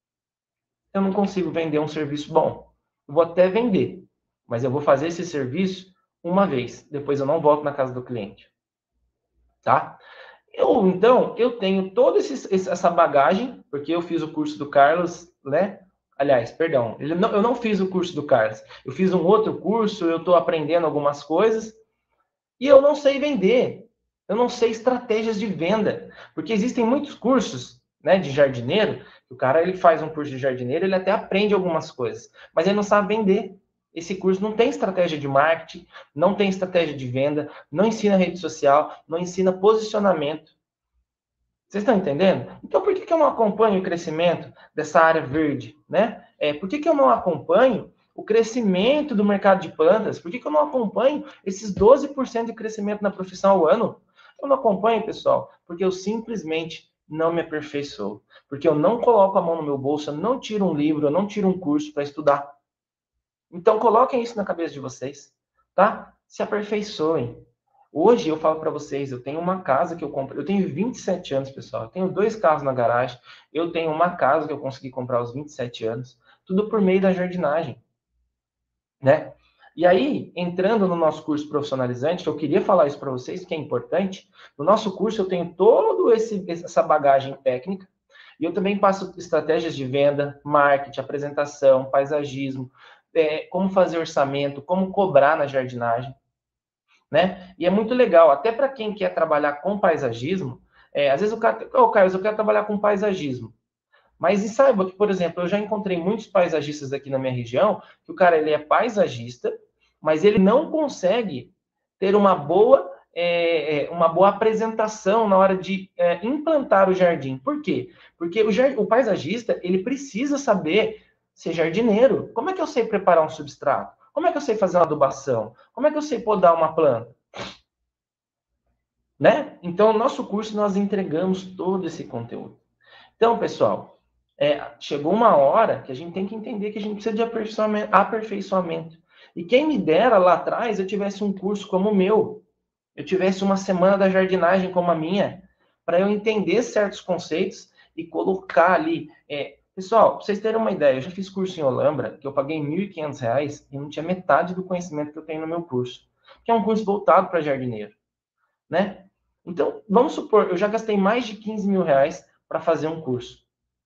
eu não consigo vender um serviço bom. Eu vou até vender, mas eu vou fazer esse serviço uma vez. Depois eu não volto na casa do cliente. Tá? Eu, então, eu tenho toda essa bagagem, porque eu fiz o curso do Carlos, né? Aliás, perdão, ele não, eu não fiz o curso do Carlos. Eu fiz um outro curso, eu estou aprendendo algumas coisas, e eu não sei vender. Eu não sei estratégias de venda. Porque existem muitos cursos, né, de jardineiro, o cara ele faz um curso de jardineiro, ele até aprende algumas coisas, mas ele não sabe vender. Esse curso não tem estratégia de marketing, não tem estratégia de venda, não ensina rede social, não ensina posicionamento. Vocês estão entendendo? Então, por que, que eu não acompanho o crescimento dessa área verde? Né? É, por que, que eu não acompanho o crescimento do mercado de plantas? Por que, que eu não acompanho esses doze por cento de crescimento na profissão ao ano? Eu não acompanho, pessoal, porque eu simplesmente não me aperfeiçoo. Porque eu não coloco a mão no meu bolso, eu não tiro um livro, eu não tiro um curso para estudar. Então, coloquem isso na cabeça de vocês, tá? Se aperfeiçoem. Hoje, eu falo para vocês, eu tenho uma casa que eu comprei, eu tenho vinte e sete anos, pessoal, eu tenho dois carros na garagem, eu tenho uma casa que eu consegui comprar aos vinte e sete anos, tudo por meio da jardinagem, né? E aí, entrando no nosso curso profissionalizante, eu queria falar isso para vocês, que é importante, no nosso curso eu tenho toda essa bagagem técnica, e eu também passo estratégias de venda, marketing, apresentação, paisagismo, É, como fazer orçamento, como cobrar na jardinagem, né? E é muito legal, até para quem quer trabalhar com paisagismo, é, às vezes o cara, ô, oh, Carlos, eu quero trabalhar com paisagismo. Mas e saiba que, por exemplo, eu já encontrei muitos paisagistas aqui na minha região, que o cara ele é paisagista, mas ele não consegue ter uma boa, é, uma boa apresentação na hora de é, implantar o jardim. Por quê? Porque o, o paisagista ele precisa saber ser jardineiro. Como é que eu sei preparar um substrato? Como é que eu sei fazer uma adubação? Como é que eu sei podar uma planta? Né? Então, no nosso curso, nós entregamos todo esse conteúdo. Então, pessoal, é, chegou uma hora que a gente tem que entender que a gente precisa de aperfeiçoamento, aperfeiçoamento. E quem me dera lá atrás eu tivesse um curso como o meu, eu tivesse uma semana da jardinagem como a minha, para eu entender certos conceitos e colocar ali... É, pessoal, para vocês terem uma ideia, eu já fiz curso em Olambra, que eu paguei mil e quinhentos reais e não tinha metade do conhecimento que eu tenho no meu curso, que é um curso voltado para jardineiro, né? Então, vamos supor, eu já gastei mais de quinze mil reais para fazer um curso,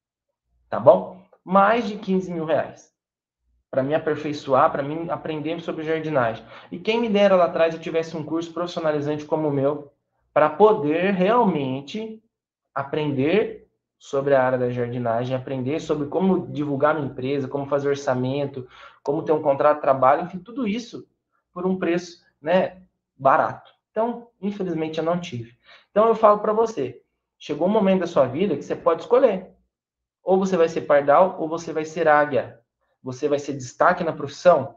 tá bom? Mais de quinze mil reais para me aperfeiçoar, para mim aprender sobre jardinagem. E quem me dera lá atrás eu tivesse um curso profissionalizante como o meu, para poder realmente aprender sobre a área da jardinagem, aprender sobre como divulgar minha empresa, como fazer orçamento, como ter um contrato de trabalho, enfim, tudo isso por um preço, né, barato. Então, infelizmente, eu não tive. Então, eu falo para você, chegou um momento da sua vida que você pode escolher. Ou você vai ser pardal, ou você vai ser águia. Você vai ser destaque na profissão?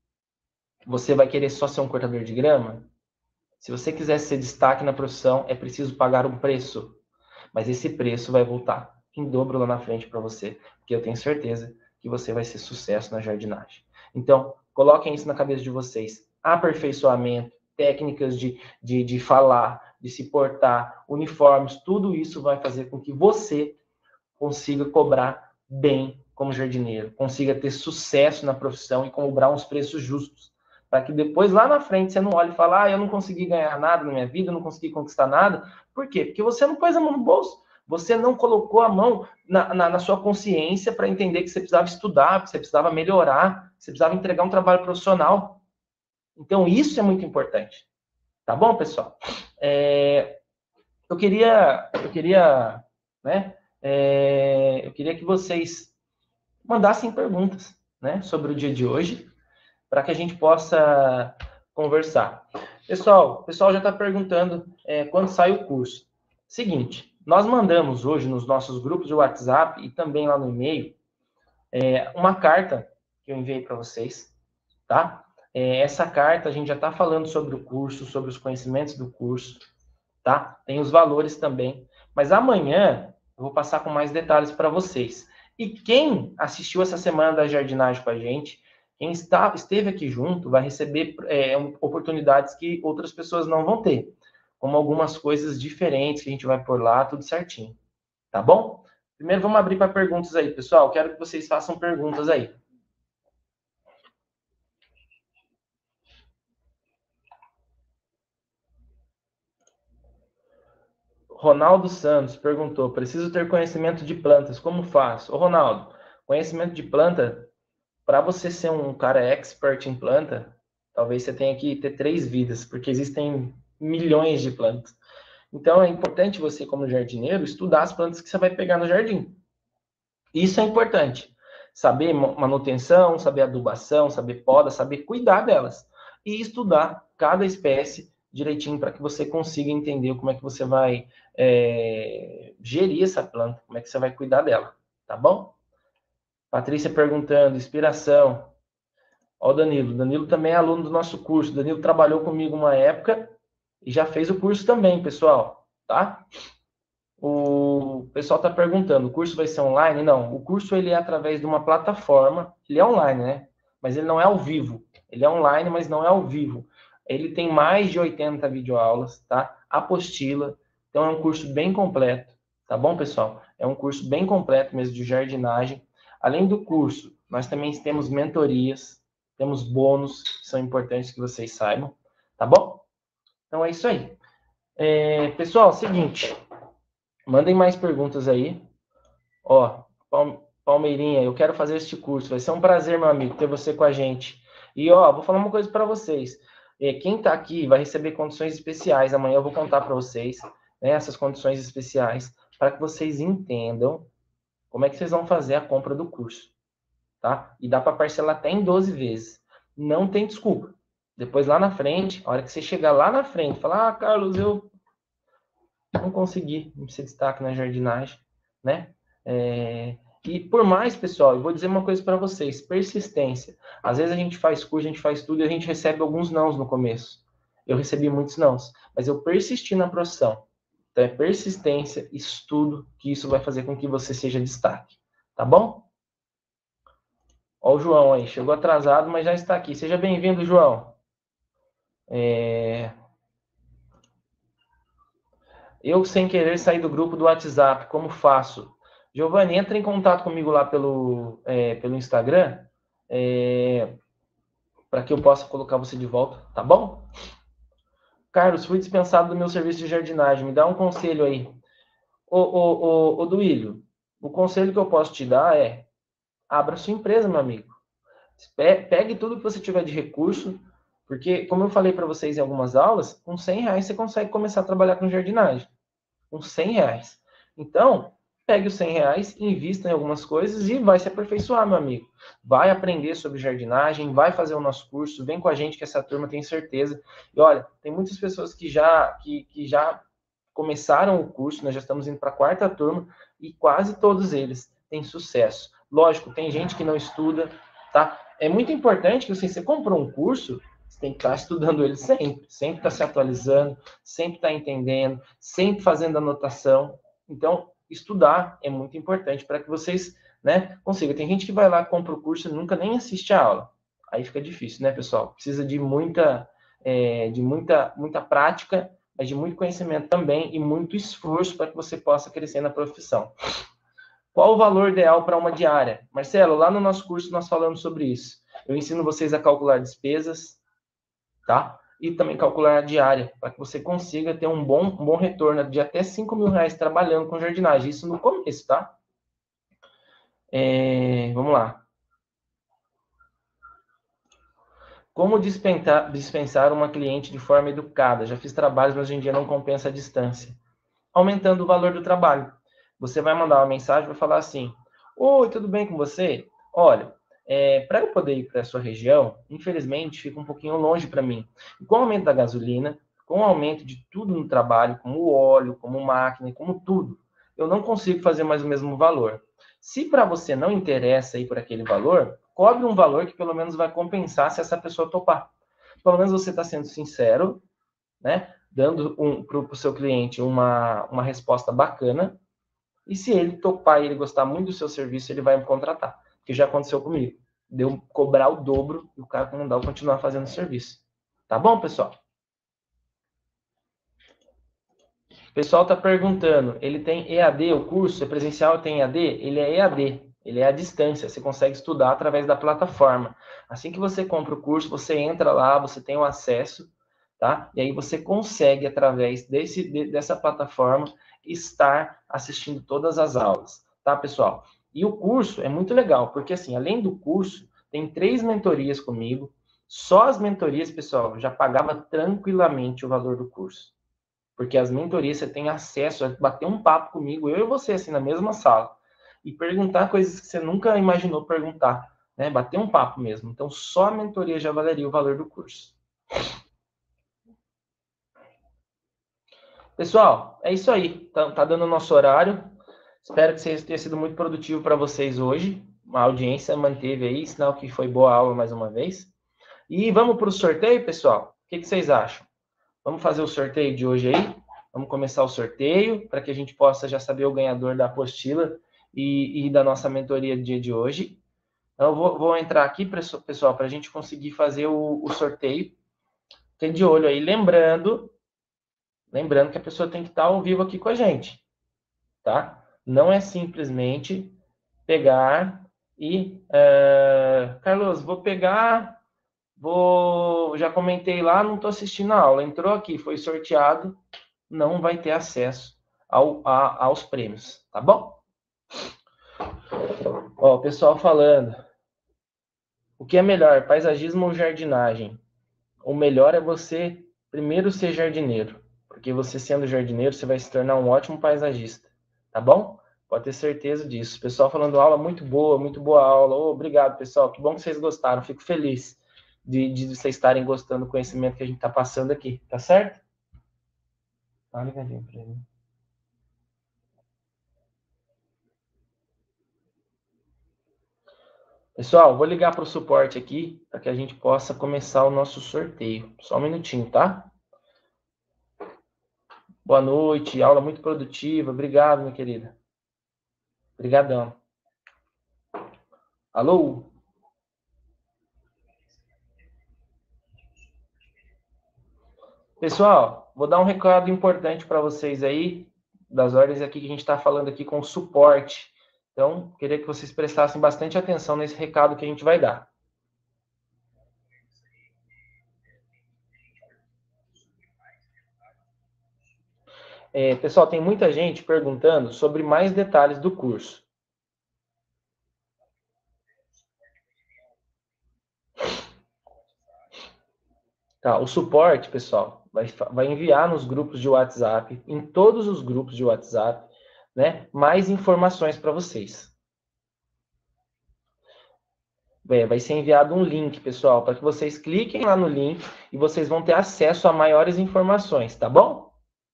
Você vai querer só ser um cortador de grama? Se você quiser ser destaque na profissão, é preciso pagar um preço. Mas esse preço vai voltar em dobro lá na frente para você, porque eu tenho certeza que você vai ser sucesso na jardinagem. Então, coloquem isso na cabeça de vocês. Aperfeiçoamento, técnicas de, de, de falar, de se portar, uniformes, tudo isso vai fazer com que você consiga cobrar bem como jardineiro, consiga ter sucesso na profissão e cobrar uns preços justos. Para que depois, lá na frente, você não olhe e fale, ah, eu não consegui ganhar nada na minha vida, eu não consegui conquistar nada. Por quê? Porque você não pôs a mão no bolso. Você não colocou a mão na, na, na sua consciência para entender que você precisava estudar, que você precisava melhorar, que você precisava entregar um trabalho profissional. Então, isso é muito importante. Tá bom, pessoal? É, eu queria, eu queria, né? É, eu queria que vocês mandassem perguntas, né, sobre o dia de hoje, para que a gente possa conversar. Pessoal, o pessoal já está perguntando é, quando sai o curso. Seguinte, nós mandamos hoje nos nossos grupos de WhatsApp e também lá no e-mail é, uma carta que eu enviei para vocês, tá? É, essa carta a gente já está falando sobre o curso, sobre os conhecimentos do curso, tá? Tem os valores também. Mas amanhã eu vou passar com mais detalhes para vocês. E quem assistiu essa semana da jardinagem com a gente, quem está, esteve aqui junto, vai receber é, oportunidades que outras pessoas não vão ter. Como algumas coisas diferentes que a gente vai pôr lá, tudo certinho. Tá bom? Primeiro vamos abrir para perguntas aí, pessoal. Quero que vocês façam perguntas aí. Ronaldo Santos perguntou: preciso ter conhecimento de plantas, como faço? Ô, Ronaldo, conhecimento de planta, para você ser um cara expert em planta, talvez você tenha que ter três vidas, porque existem milhões de plantas. Então é importante você, como jardineiro, estudar as plantas que você vai pegar no jardim. Isso é importante. Saber manutenção, saber adubação, saber poda, saber cuidar delas. E estudar cada espécie direitinho para que você consiga entender como é que você vai é, gerir essa planta, como é que você vai cuidar dela, tá bom? Patrícia perguntando, inspiração. Ó o Danilo, Danilo também é aluno do nosso curso, Danilo trabalhou comigo uma época e já fez o curso também, pessoal, tá? O pessoal está perguntando, o curso vai ser online? Não, o curso ele é através de uma plataforma, ele é online, né? Mas ele não é ao vivo. Ele é online, mas não é ao vivo. Ele tem mais de oitenta videoaulas, tá? Apostila. Então é um curso bem completo, tá bom, pessoal? É um curso bem completo mesmo de jardinagem. Além do curso, nós também temos mentorias, temos bônus, que são importantes que vocês saibam, tá bom? Então é isso aí. É, pessoal, seguinte, mandem mais perguntas aí. Ó, Palmeirinha, eu quero fazer este curso. Vai ser um prazer, meu amigo, ter você com a gente. E, ó, vou falar uma coisa para vocês. Quem está aqui vai receber condições especiais. Amanhã eu vou contar para vocês, né, essas condições especiais, para que vocês entendam como é que vocês vão fazer a compra do curso, tá? E dá para parcelar até em doze vezes. Não tem desculpa. Depois, lá na frente, a hora que você chegar lá na frente, falar, ah, Carlos, eu não consegui ser destaque na jardinagem, né? É... E por mais, pessoal, eu vou dizer uma coisa para vocês, persistência. Às vezes a gente faz curso, a gente faz tudo e a gente recebe alguns nãos no começo. Eu recebi muitos nãos, mas eu persisti na profissão. Então é persistência, estudo, que isso vai fazer com que você seja destaque. Tá bom? Ó o João aí, chegou atrasado, mas já está aqui. Seja bem-vindo, João. É... Eu, sem querer, sair do grupo do WhatsApp, como faço? Giovanni, entra em contato comigo lá pelo, é, pelo Instagram, é, para que eu possa colocar você de volta, tá bom? Carlos, fui dispensado do meu serviço de jardinagem, me dá um conselho aí. Ô, ô, ô, ô Duílio, o conselho que eu posso te dar é, abra sua empresa, meu amigo. Pegue tudo que você tiver de recurso, porque, como eu falei para vocês em algumas aulas, com cem reais você consegue começar a trabalhar com jardinagem. Com cem reais. Então, pegue os cem reais, invista em algumas coisas e vai se aperfeiçoar, meu amigo. Vai aprender sobre jardinagem, vai fazer o nosso curso, vem com a gente que essa turma tem certeza. E olha, tem muitas pessoas que já, que, que já começaram o curso, nós já estamos indo para a quarta turma e quase todos eles têm sucesso. Lógico, tem gente que não estuda, tá? É muito importante que assim, você comprou um curso, você tem que estar estudando ele sempre, sempre estar se atualizando, sempre estar entendendo, sempre fazendo anotação. Então, estudar é muito importante para que vocês, né, consigam. Tem gente que vai lá, compra o curso e nunca nem assiste a aula. Aí fica difícil, né, pessoal? Precisa de muita, é, de muita, muita prática, mas de muito conhecimento também e muito esforço para que você possa crescer na profissão. Qual o valor ideal para uma diária? Marcelo, lá no nosso curso nós falamos sobre isso. Eu ensino vocês a calcular despesas, tá? E também calcular a diária, para que você consiga ter um bom, um bom retorno de até cinco mil reais trabalhando com jardinagem. Isso no começo, tá? É, vamos lá. Como dispensar, dispensar uma cliente de forma educada? Já fiz trabalhos, mas hoje em dia não compensa a distância. Aumentando o valor do trabalho. Você vai mandar uma mensagem, vai falar assim: oi, tudo bem com você? Olha, é, para eu poder ir para a sua região, infelizmente fica um pouquinho longe para mim. E com o aumento da gasolina, com o aumento de tudo no trabalho, como o óleo, como máquina, como tudo, eu não consigo fazer mais o mesmo valor. Se para você não interessa ir por aquele valor, cobre um valor que pelo menos vai compensar se essa pessoa topar. Pelo menos você está sendo sincero, né? Dando um, para o seu cliente uma, uma resposta bacana. E se ele topar e ele gostar muito do seu serviço, ele vai me contratar. Que já aconteceu comigo. Deu cobrar o dobro e o cara não dá continuar fazendo o serviço. Tá bom, pessoal? O pessoal está perguntando, ele tem E A D, o curso é presencial, tem E A D? Ele é E A D, ele é à distância, você consegue estudar através da plataforma. Assim que você compra o curso, você entra lá, você tem o acesso, tá? E aí você consegue, através desse, dessa plataforma, estar assistindo todas as aulas, tá, pessoal? E o curso é muito legal, porque assim, além do curso, tem três mentorias comigo. Só as mentorias, pessoal, já pagava tranquilamente o valor do curso. Porque as mentorias você tem acesso a bater um papo comigo, eu e você, assim, na mesma sala. E perguntar coisas que você nunca imaginou perguntar, né? Bater um papo mesmo. Então, só a mentoria já valeria o valor do curso. Pessoal, é isso aí. Tá, tá dando o nosso horário. Espero que vocês tenha sido muito produtivo para vocês hoje. A audiência manteve aí, sinal que foi boa aula mais uma vez. E vamos para o sorteio, pessoal? O que, que vocês acham? Vamos fazer o sorteio de hoje aí? Vamos começar o sorteio para que a gente possa já saber o ganhador da apostila e, e da nossa mentoria do dia de hoje. Então, eu vou, vou entrar aqui, pessoal, para a gente conseguir fazer o, o sorteio. Tem de olho aí, lembrando, lembrando que a pessoa tem que estar ao vivo aqui com a gente, tá? Não é simplesmente pegar e... Uh, Carlos, vou pegar... Vou, já comentei lá, não estou assistindo a aula. Entrou aqui, foi sorteado, não vai ter acesso ao, a, aos prêmios, tá bom? Ó, o pessoal falando. O que é melhor, paisagismo ou jardinagem? O melhor é você primeiro ser jardineiro, porque você sendo jardineiro, você vai se tornar um ótimo paisagista, tá bom? Pode ter certeza disso. Pessoal falando aula muito boa, muito boa aula. Oh, obrigado, pessoal. Que bom que vocês gostaram. Fico feliz. De, de vocês estarem gostando do conhecimento que a gente está passando aqui, tá certo? Tá ligadinho pra ele. Pessoal, vou ligar para o suporte aqui para que a gente possa começar o nosso sorteio. Só um minutinho, tá? Boa noite, aula muito produtiva. Obrigado, minha querida. Obrigadão. Alô? Pessoal, vou dar um recado importante para vocês aí, das ordens aqui que a gente está falando aqui com o suporte. Então, queria que vocês prestassem bastante atenção nesse recado que a gente vai dar. É, pessoal, tem muita gente perguntando sobre mais detalhes do curso. Tá, o suporte, pessoal, vai, vai enviar nos grupos de WhatsApp, em todos os grupos de WhatsApp, né, mais informações para vocês. Bem, vai ser enviado um link, pessoal, para que vocês cliquem lá no link e vocês vão ter acesso a maiores informações, tá bom?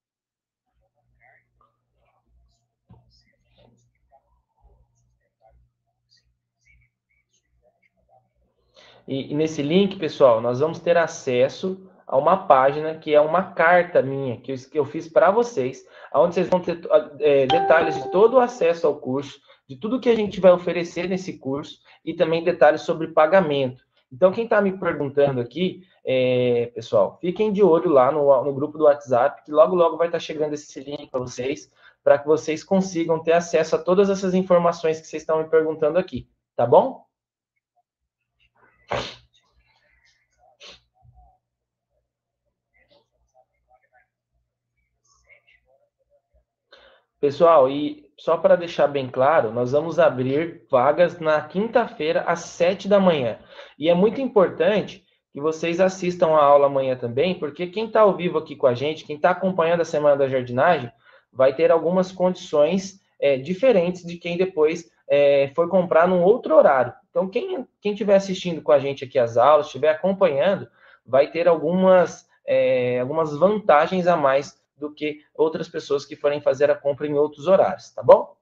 E, e nesse link, pessoal, nós vamos ter acesso a uma página que é uma carta minha, que eu, que eu fiz para vocês, onde vocês vão ter é, detalhes de todo o acesso ao curso, de tudo que a gente vai oferecer nesse curso, e também detalhes sobre pagamento. Então, quem está me perguntando aqui, é, pessoal, fiquem de olho lá no, no grupo do WhatsApp, que logo, logo vai estar chegando esse link para vocês, para que vocês consigam ter acesso a todas essas informações que vocês estão me perguntando aqui, tá bom? Pessoal, e só para deixar bem claro, nós vamos abrir vagas na quinta-feira, às sete da manhã. E é muito importante que vocês assistam a aula amanhã também, porque quem está ao vivo aqui com a gente, quem está acompanhando a Semana da Jardinagem, vai ter algumas condições é, diferentes de quem depois é, for comprar num outro horário. Então, quem estiver assistindo com a gente aqui as aulas, estiver acompanhando, vai ter algumas, é, algumas vantagens a mais do que outras pessoas que forem fazer a compra em outros horários, tá bom?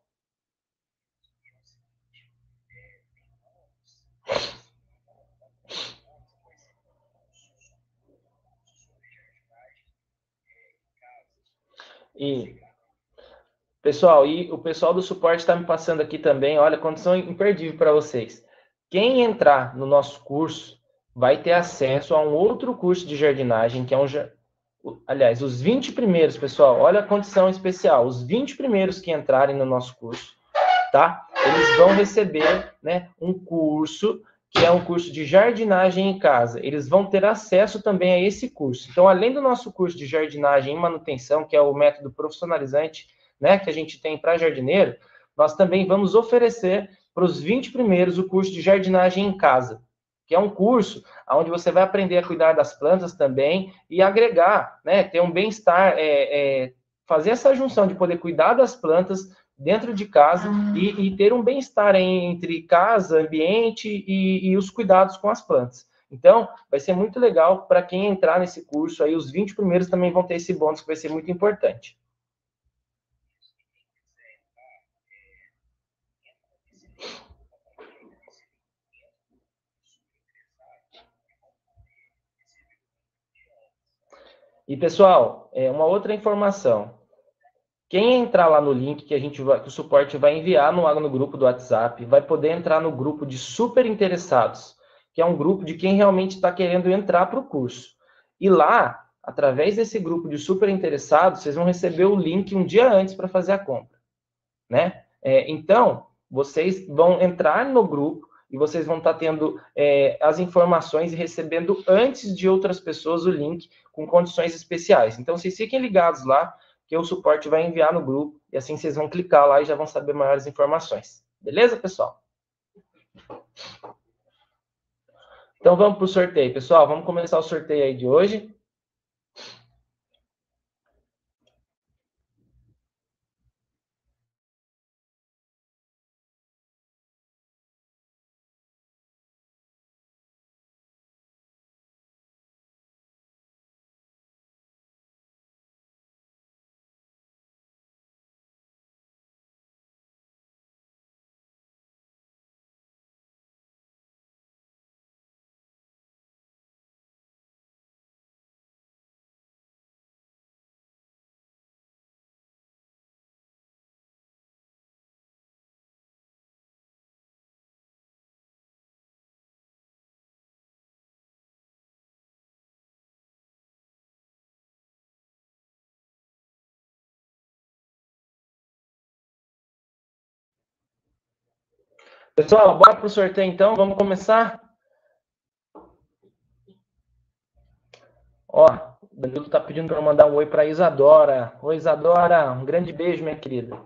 E, pessoal, e o pessoal do suporte está me passando aqui também, olha, condição imperdível para vocês. Quem entrar no nosso curso vai ter acesso a um outro curso de jardinagem, que é um... Aliás, os vinte primeiros, pessoal, olha a condição especial. Os vinte primeiros que entrarem no nosso curso, tá? Eles vão receber, né, um curso que é um curso de jardinagem em casa. Eles vão ter acesso também a esse curso. Então, além do nosso curso de jardinagem e manutenção, que é o método profissionalizante, né, que a gente tem para jardineiro, nós também vamos oferecer para os vinte primeiros o curso de jardinagem em casa, que é um curso onde você vai aprender a cuidar das plantas também e agregar, né, ter um bem-estar, é, é, fazer essa junção de poder cuidar das plantas dentro de casa e, e ter um bem-estar entre casa, ambiente e, e os cuidados com as plantas. Então, vai ser muito legal para quem entrar nesse curso. Aí, os vinte primeiros também vão ter esse bônus que vai ser muito importante. E, pessoal, é uma outra informação. Quem entrar lá no link que a gente vai, que o suporte vai enviar no, no grupo do WhatsApp, vai poder entrar no grupo de super interessados, que é um grupo de quem realmente está querendo entrar para o curso. E lá, através desse grupo de super interessados, vocês vão receber o link um dia antes para fazer a compra, né? É, então, vocês vão entrar no grupo e vocês vão estar tá tendo é, as informações e recebendo antes de outras pessoas o link com condições especiais. Então, vocês fiquem ligados lá, que o suporte vai enviar no grupo, e assim vocês vão clicar lá e já vão saber maiores informações. Beleza, pessoal? Então vamos para o sorteio, pessoal. Vamos começar o sorteio aí de hoje. Pessoal, bora para o sorteio então. Vamos começar? Ó, o Danilo está pedindo para eu mandar um oi para Isadora. Oi, Isadora. Um grande beijo, minha querida.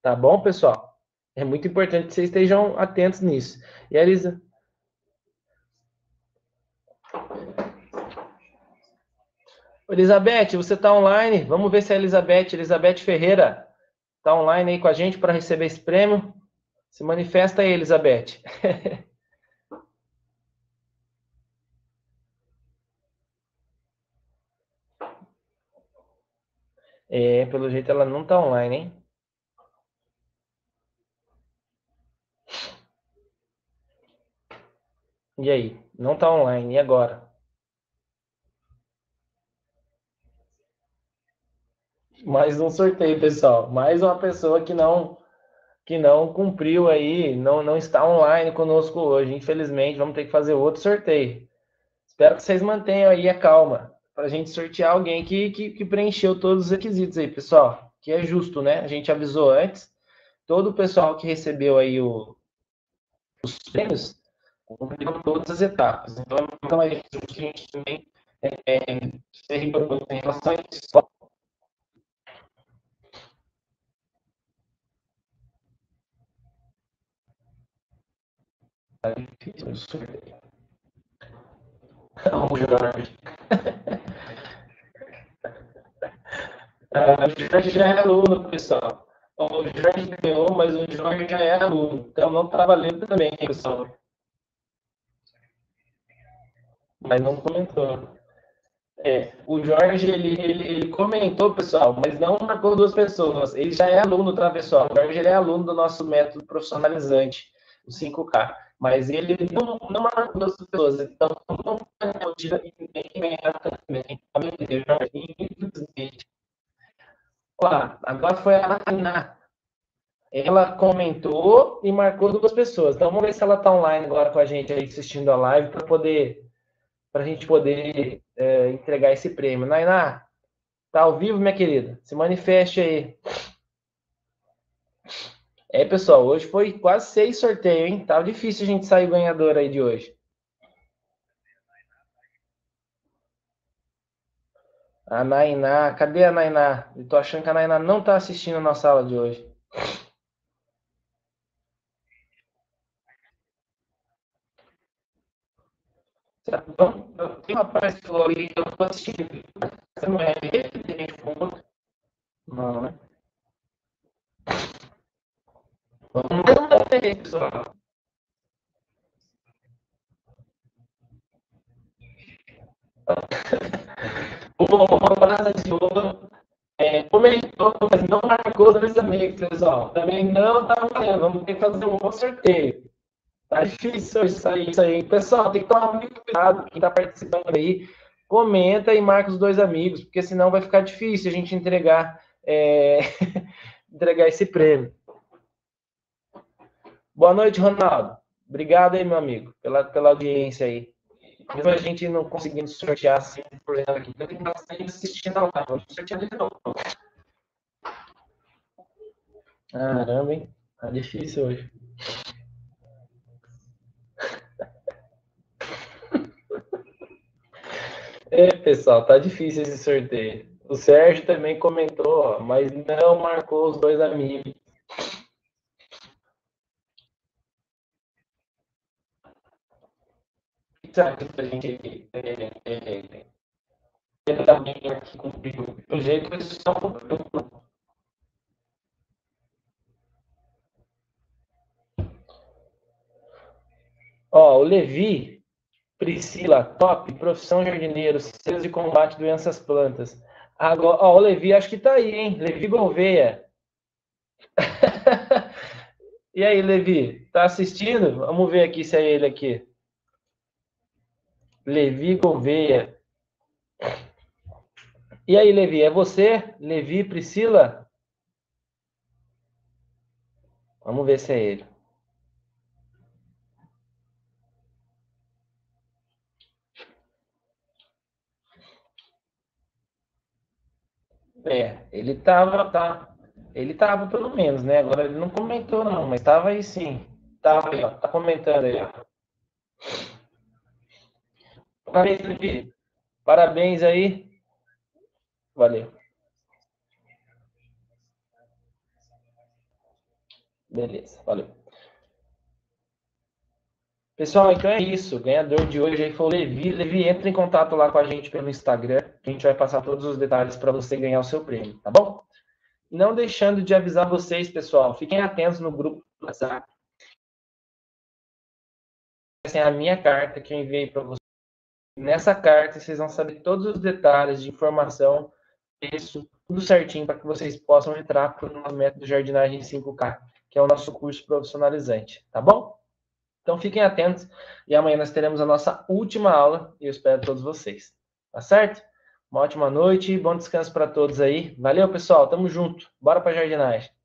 Tá bom, pessoal? É muito importante que vocês estejam atentos nisso. E a Elisa? Elizabeth, você está online? Vamos ver se a Elizabeth, Elizabeth Ferreira, está online aí com a gente para receber esse prêmio. Se manifesta aí, Elizabeth. É, pelo jeito ela não está online, hein? E aí? Não está online. E agora? Mais um sorteio, pessoal. Mais uma pessoa que não que não cumpriu aí, não, não está online conosco hoje. Infelizmente, vamos ter que fazer outro sorteio. Espero que vocês mantenham aí a calma para a gente sortear alguém que, que, que preencheu todos os requisitos aí, pessoal. Que é justo, né? A gente avisou antes. Todo o pessoal que recebeu aí o, os prêmios cumpriu todas as etapas. Então, então a gente também é, é, ser rigoroso em relação a isso. Tá difícil o sorteio. O Jorge. Ah, o Jorge já é aluno, pessoal. O Jorge ganhou, mas o Jorge já é aluno. Então não está valendo também, pessoal. Mas não comentou. É, o Jorge, ele, ele, ele comentou, pessoal, mas não marcou duas pessoas. Ele já é aluno, tá, pessoal? O Jorge ele é aluno do nosso método profissionalizante, o cinco K. Mas ele não, não marcou duas pessoas. Então, não é o dia que ninguém ganhar também. Jorge, infelizmente. Ó, agora foi a Tainá. Ela comentou e marcou duas pessoas. Então, vamos ver se ela está online agora com a gente aí, assistindo a live, para poder, para a gente poder é, entregar esse prêmio. Nainá, tá ao vivo, minha querida? Se manifeste aí. É, pessoal, hoje foi quase seis sorteios, hein? Tava difícil a gente sair ganhador aí de hoje. A Nainá, cadê a Nainá? Eu tô achando que a Nainá não tá assistindo a nossa aula de hoje. Então, tem uma rapaz que falou ali, eu tô assistindo. Você não é ele? Não, né? Vamos ver, pessoal. Uma frase de ouro é, comentou, mas não marcou dois amigos, pessoal. Também não tá valendo. Vamos ter que fazer um outro sorteio. Tá difícil isso aí, isso aí. Pessoal, tem que tomar muito cuidado. Quem tá participando aí, comenta e marca os dois amigos, porque senão vai ficar difícil a gente entregar, é... entregar esse prêmio. Boa noite, Ronaldo. Obrigado aí, meu amigo, pela, pela audiência aí. Mesmo a gente não conseguindo sortear cem por cento aqui, eu tenho bastante assistindo a live. Vamos sortear de novo. Caramba, hein? Tá difícil hoje. É, pessoal, tá difícil esse sorteio. O Sérgio também comentou, mas não marcou os dois amigos. Será que a gente é, é, é, também aqui cumpriu? O jeito que eles estão cumprindo. Ó, o Levi, Priscila, top, profissão jardineiro, sistemas de combate doenças plantas. Agora, ó, o Levi acho que tá aí, hein? Levi Gouveia. E aí, Levi, tá assistindo? Vamos ver aqui se é ele aqui. Levi Gouveia. E aí, Levi, é você? Levi, Priscila? Vamos ver se é ele. É, ele tava, tá. Ele tava pelo menos, né? Agora ele não comentou não, mas tava aí sim. Tava aí, ó. Tá comentando aí, ó. Parabéns, Levi. Parabéns aí. Valeu. Beleza, valeu. Pessoal, então é isso. O ganhador de hoje aí foi o Levi. Levi, entra em contato lá com a gente pelo Instagram, que a gente vai passar todos os detalhes para você ganhar o seu prêmio, tá bom? Não deixando de avisar vocês, pessoal, fiquem atentos no grupo do WhatsApp. Essa é a minha carta que eu enviei para vocês. Nessa carta, vocês vão saber todos os detalhes de informação, preço, tudo certinho para que vocês possam entrar para o nosso método Jardinagem cinco K, que é o nosso curso profissionalizante, tá bom? Então fiquem atentos e amanhã nós teremos a nossa última aula e eu espero todos vocês. Tá certo? Uma ótima noite e bom descanso para todos aí. Valeu, pessoal. Tamo junto. Bora para jardinagem.